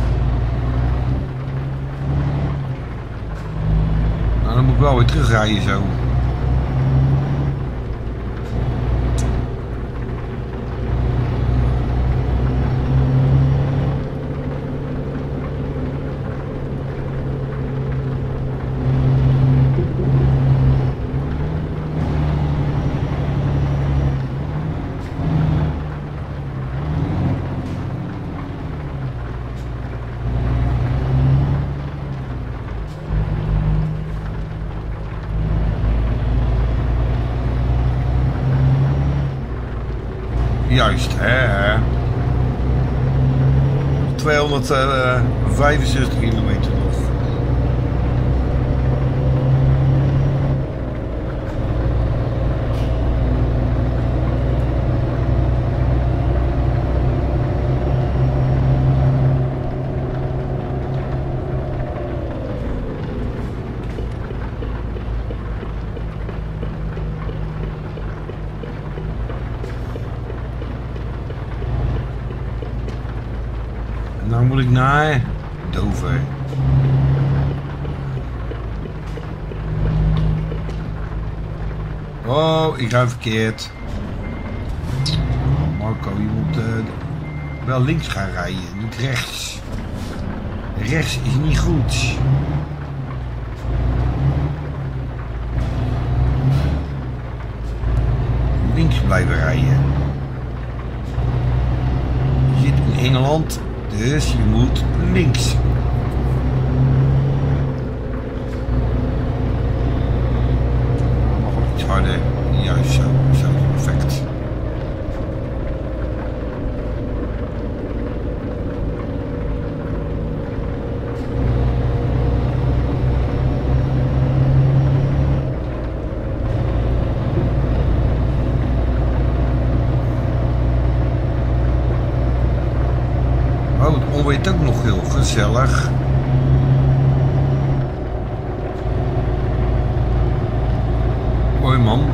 Nou, dan moet ik wel weer terugrijden zo. Juist, hè? 265 kilometer nog. Nou moet ik naar Dover. Oh, ik ga verkeerd. Marco, je moet wel links gaan rijden, niet rechts. Rechts is niet goed. Links blijven rijden. Je zit in Engeland. Dus je moet links. Mag ook iets harder. Juist zo. Zo is perfect. Weet ook nog heel gezellig. Hoi man.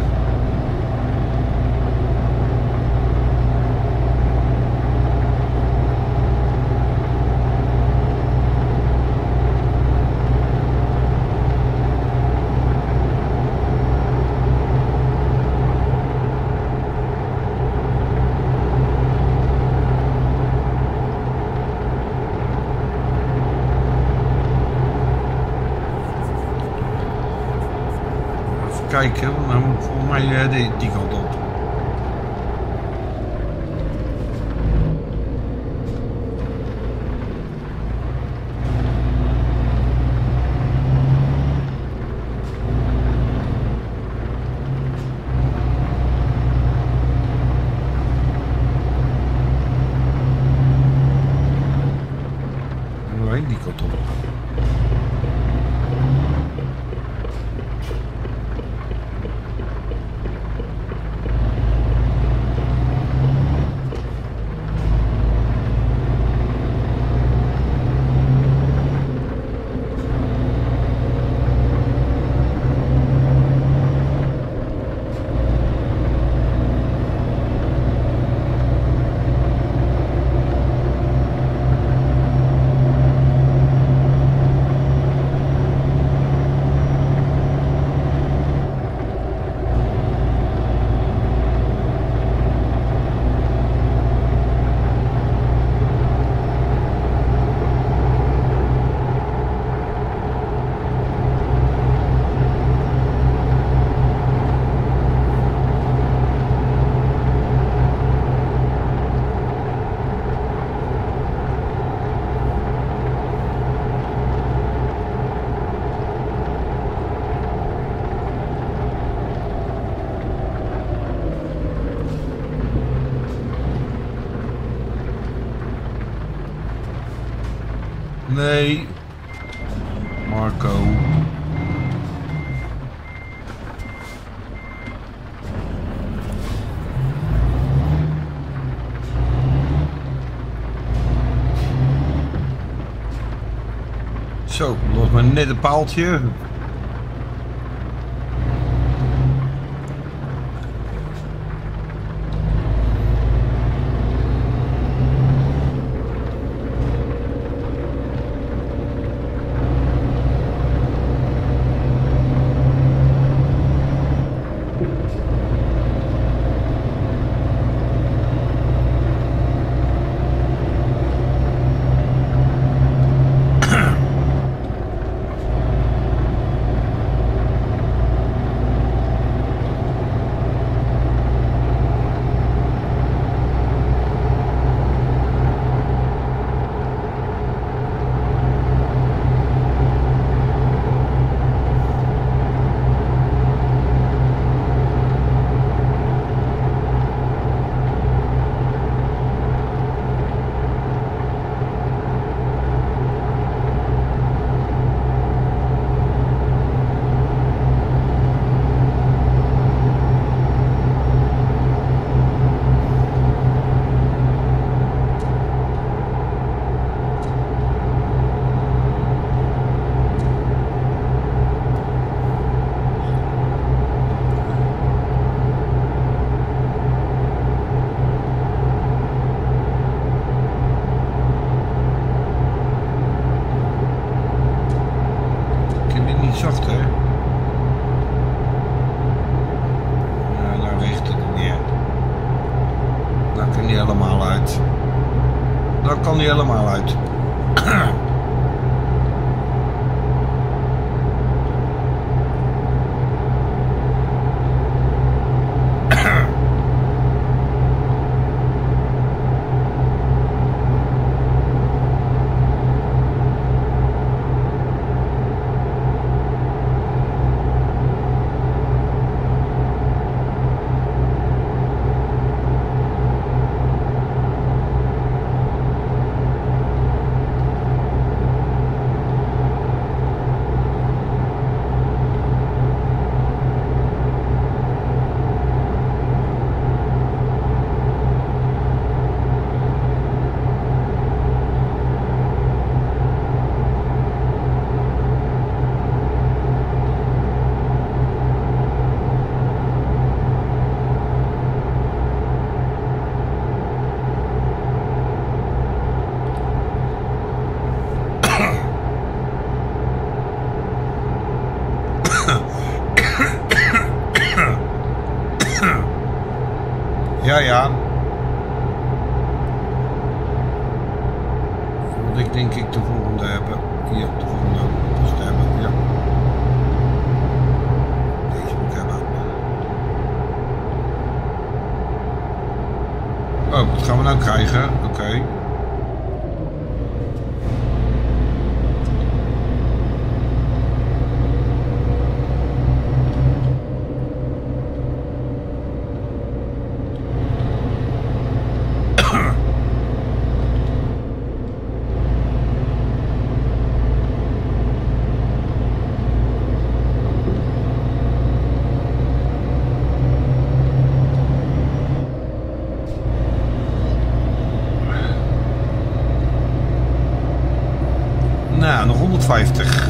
Kijken, nou volgens mij die kant op. Die kant op. Nee. Marco. Zo, los maar net een paaltje. Zacht, hè? Ja, nou richt het niet. Dat kan niet helemaal uit. Dat kan niet helemaal uit. Ja. Wil ik denk ik de volgende hebben. Hier, de volgende post hebben. Ja. Deze moet ik hebben. Oh, wat gaan we nou krijgen? Oké. Nou, nog 150.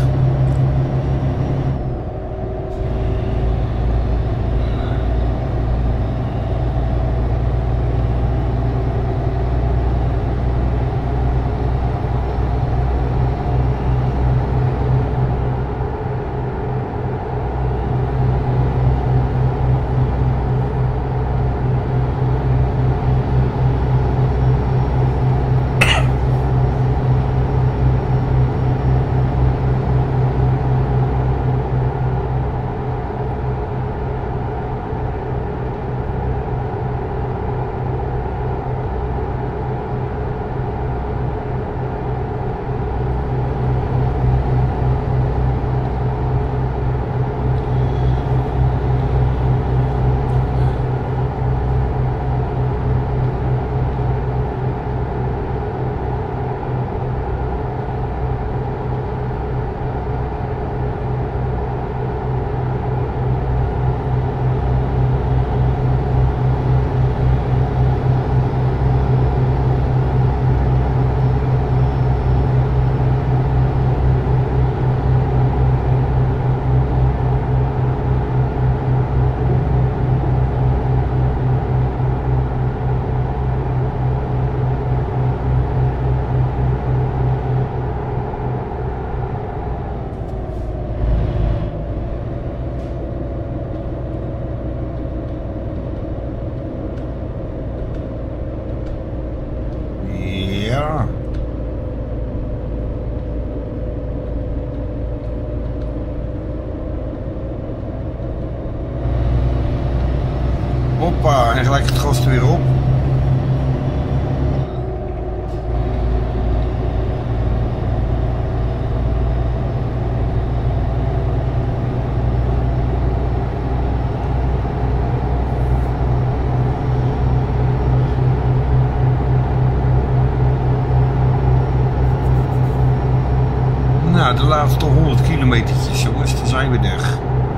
Ja, de laatste 100 kilometertjes, jongens, dan zijn we er.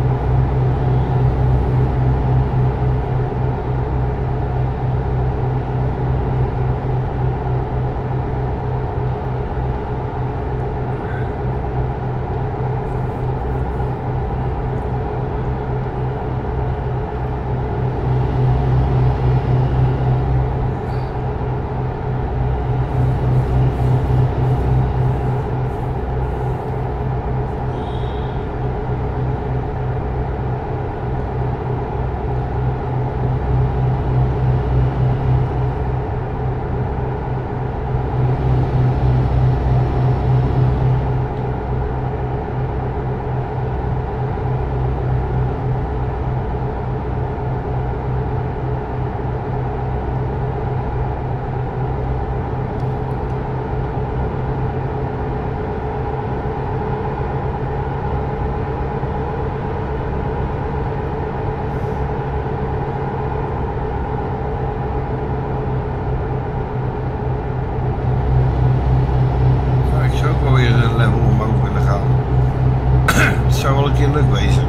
Zou wel een keer leuk wezen.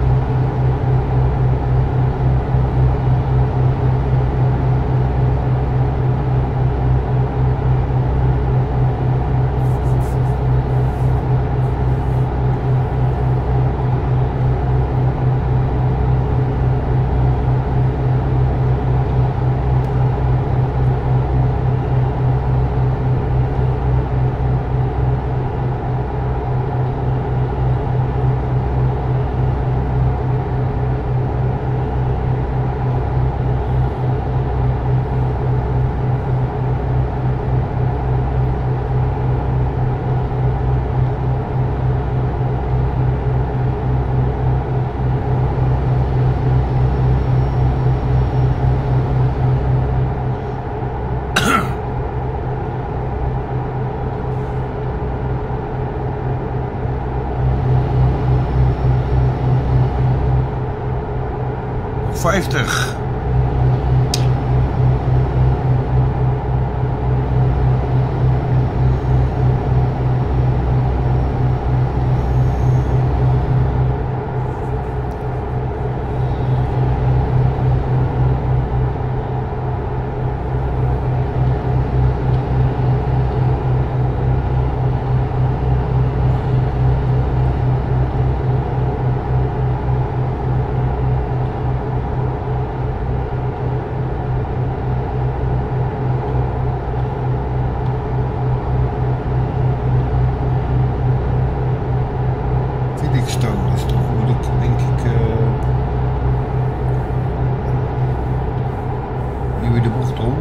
'50. Stone is toch moeilijk, denk ik. Nu weer de bocht om.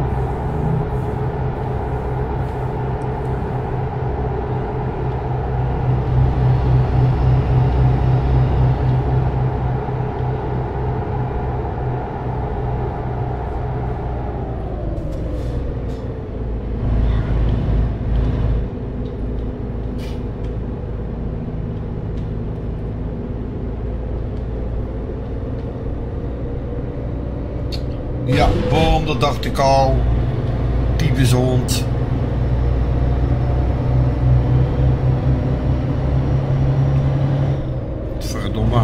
Ja, boom, dat dacht ik al. Typeshond. Verdomme.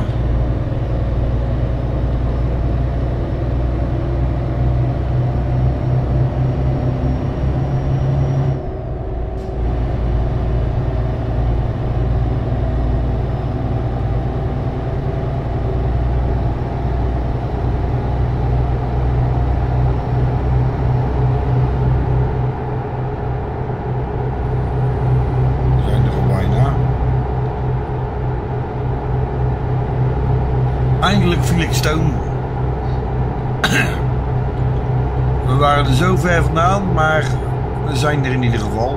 Eindelijk viel ik stoom. We waren er zo ver vandaan, maar we zijn er in ieder geval.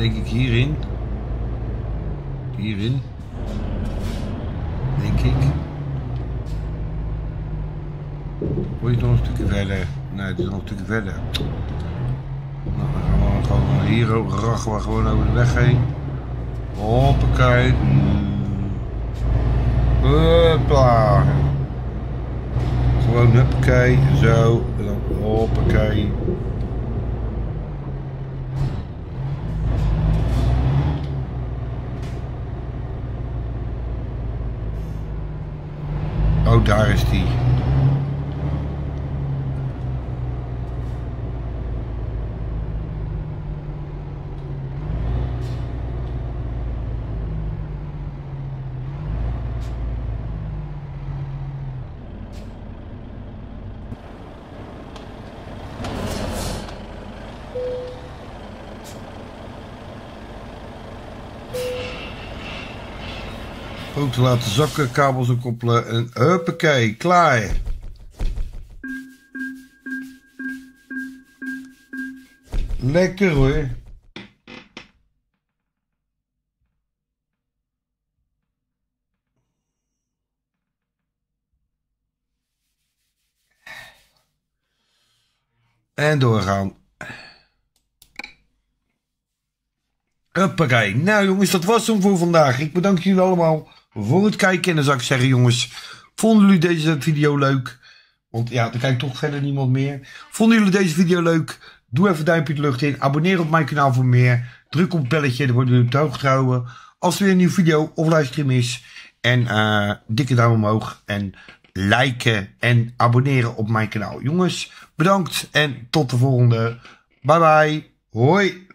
denk ik hierin. Hierin. Denk ik. Word je nog een stukje verder? Nee, het is nog een stukje verder. Nou, dan gaan we gewoon hier rachen we gewoon over de weg heen. Hoppakee. Hoppa. Gewoon huppakee, zo. En dan hoppakee. Oh, daar is die. Ook te laten zakken, kabels op koppelen en huppakee, klaar. Lekker hoor. En doorgaan. Huppakee. Nou jongens, dat was hem voor vandaag. Ik bedank jullie allemaal voor het kijken. En dan zou ik zeggen jongens, vonden jullie deze video leuk? Want ja, er kijkt toch verder niemand meer. Vonden jullie deze video leuk? Doe even een duimpje de lucht in. Abonneer op mijn kanaal voor meer. Druk op het belletje, dan worden jullie op de hoogte gehouden als er weer een nieuwe video of livestream is. En dikke duim omhoog. En liken en abonneren op mijn kanaal. Jongens, bedankt en tot de volgende. Bye bye. Hoi.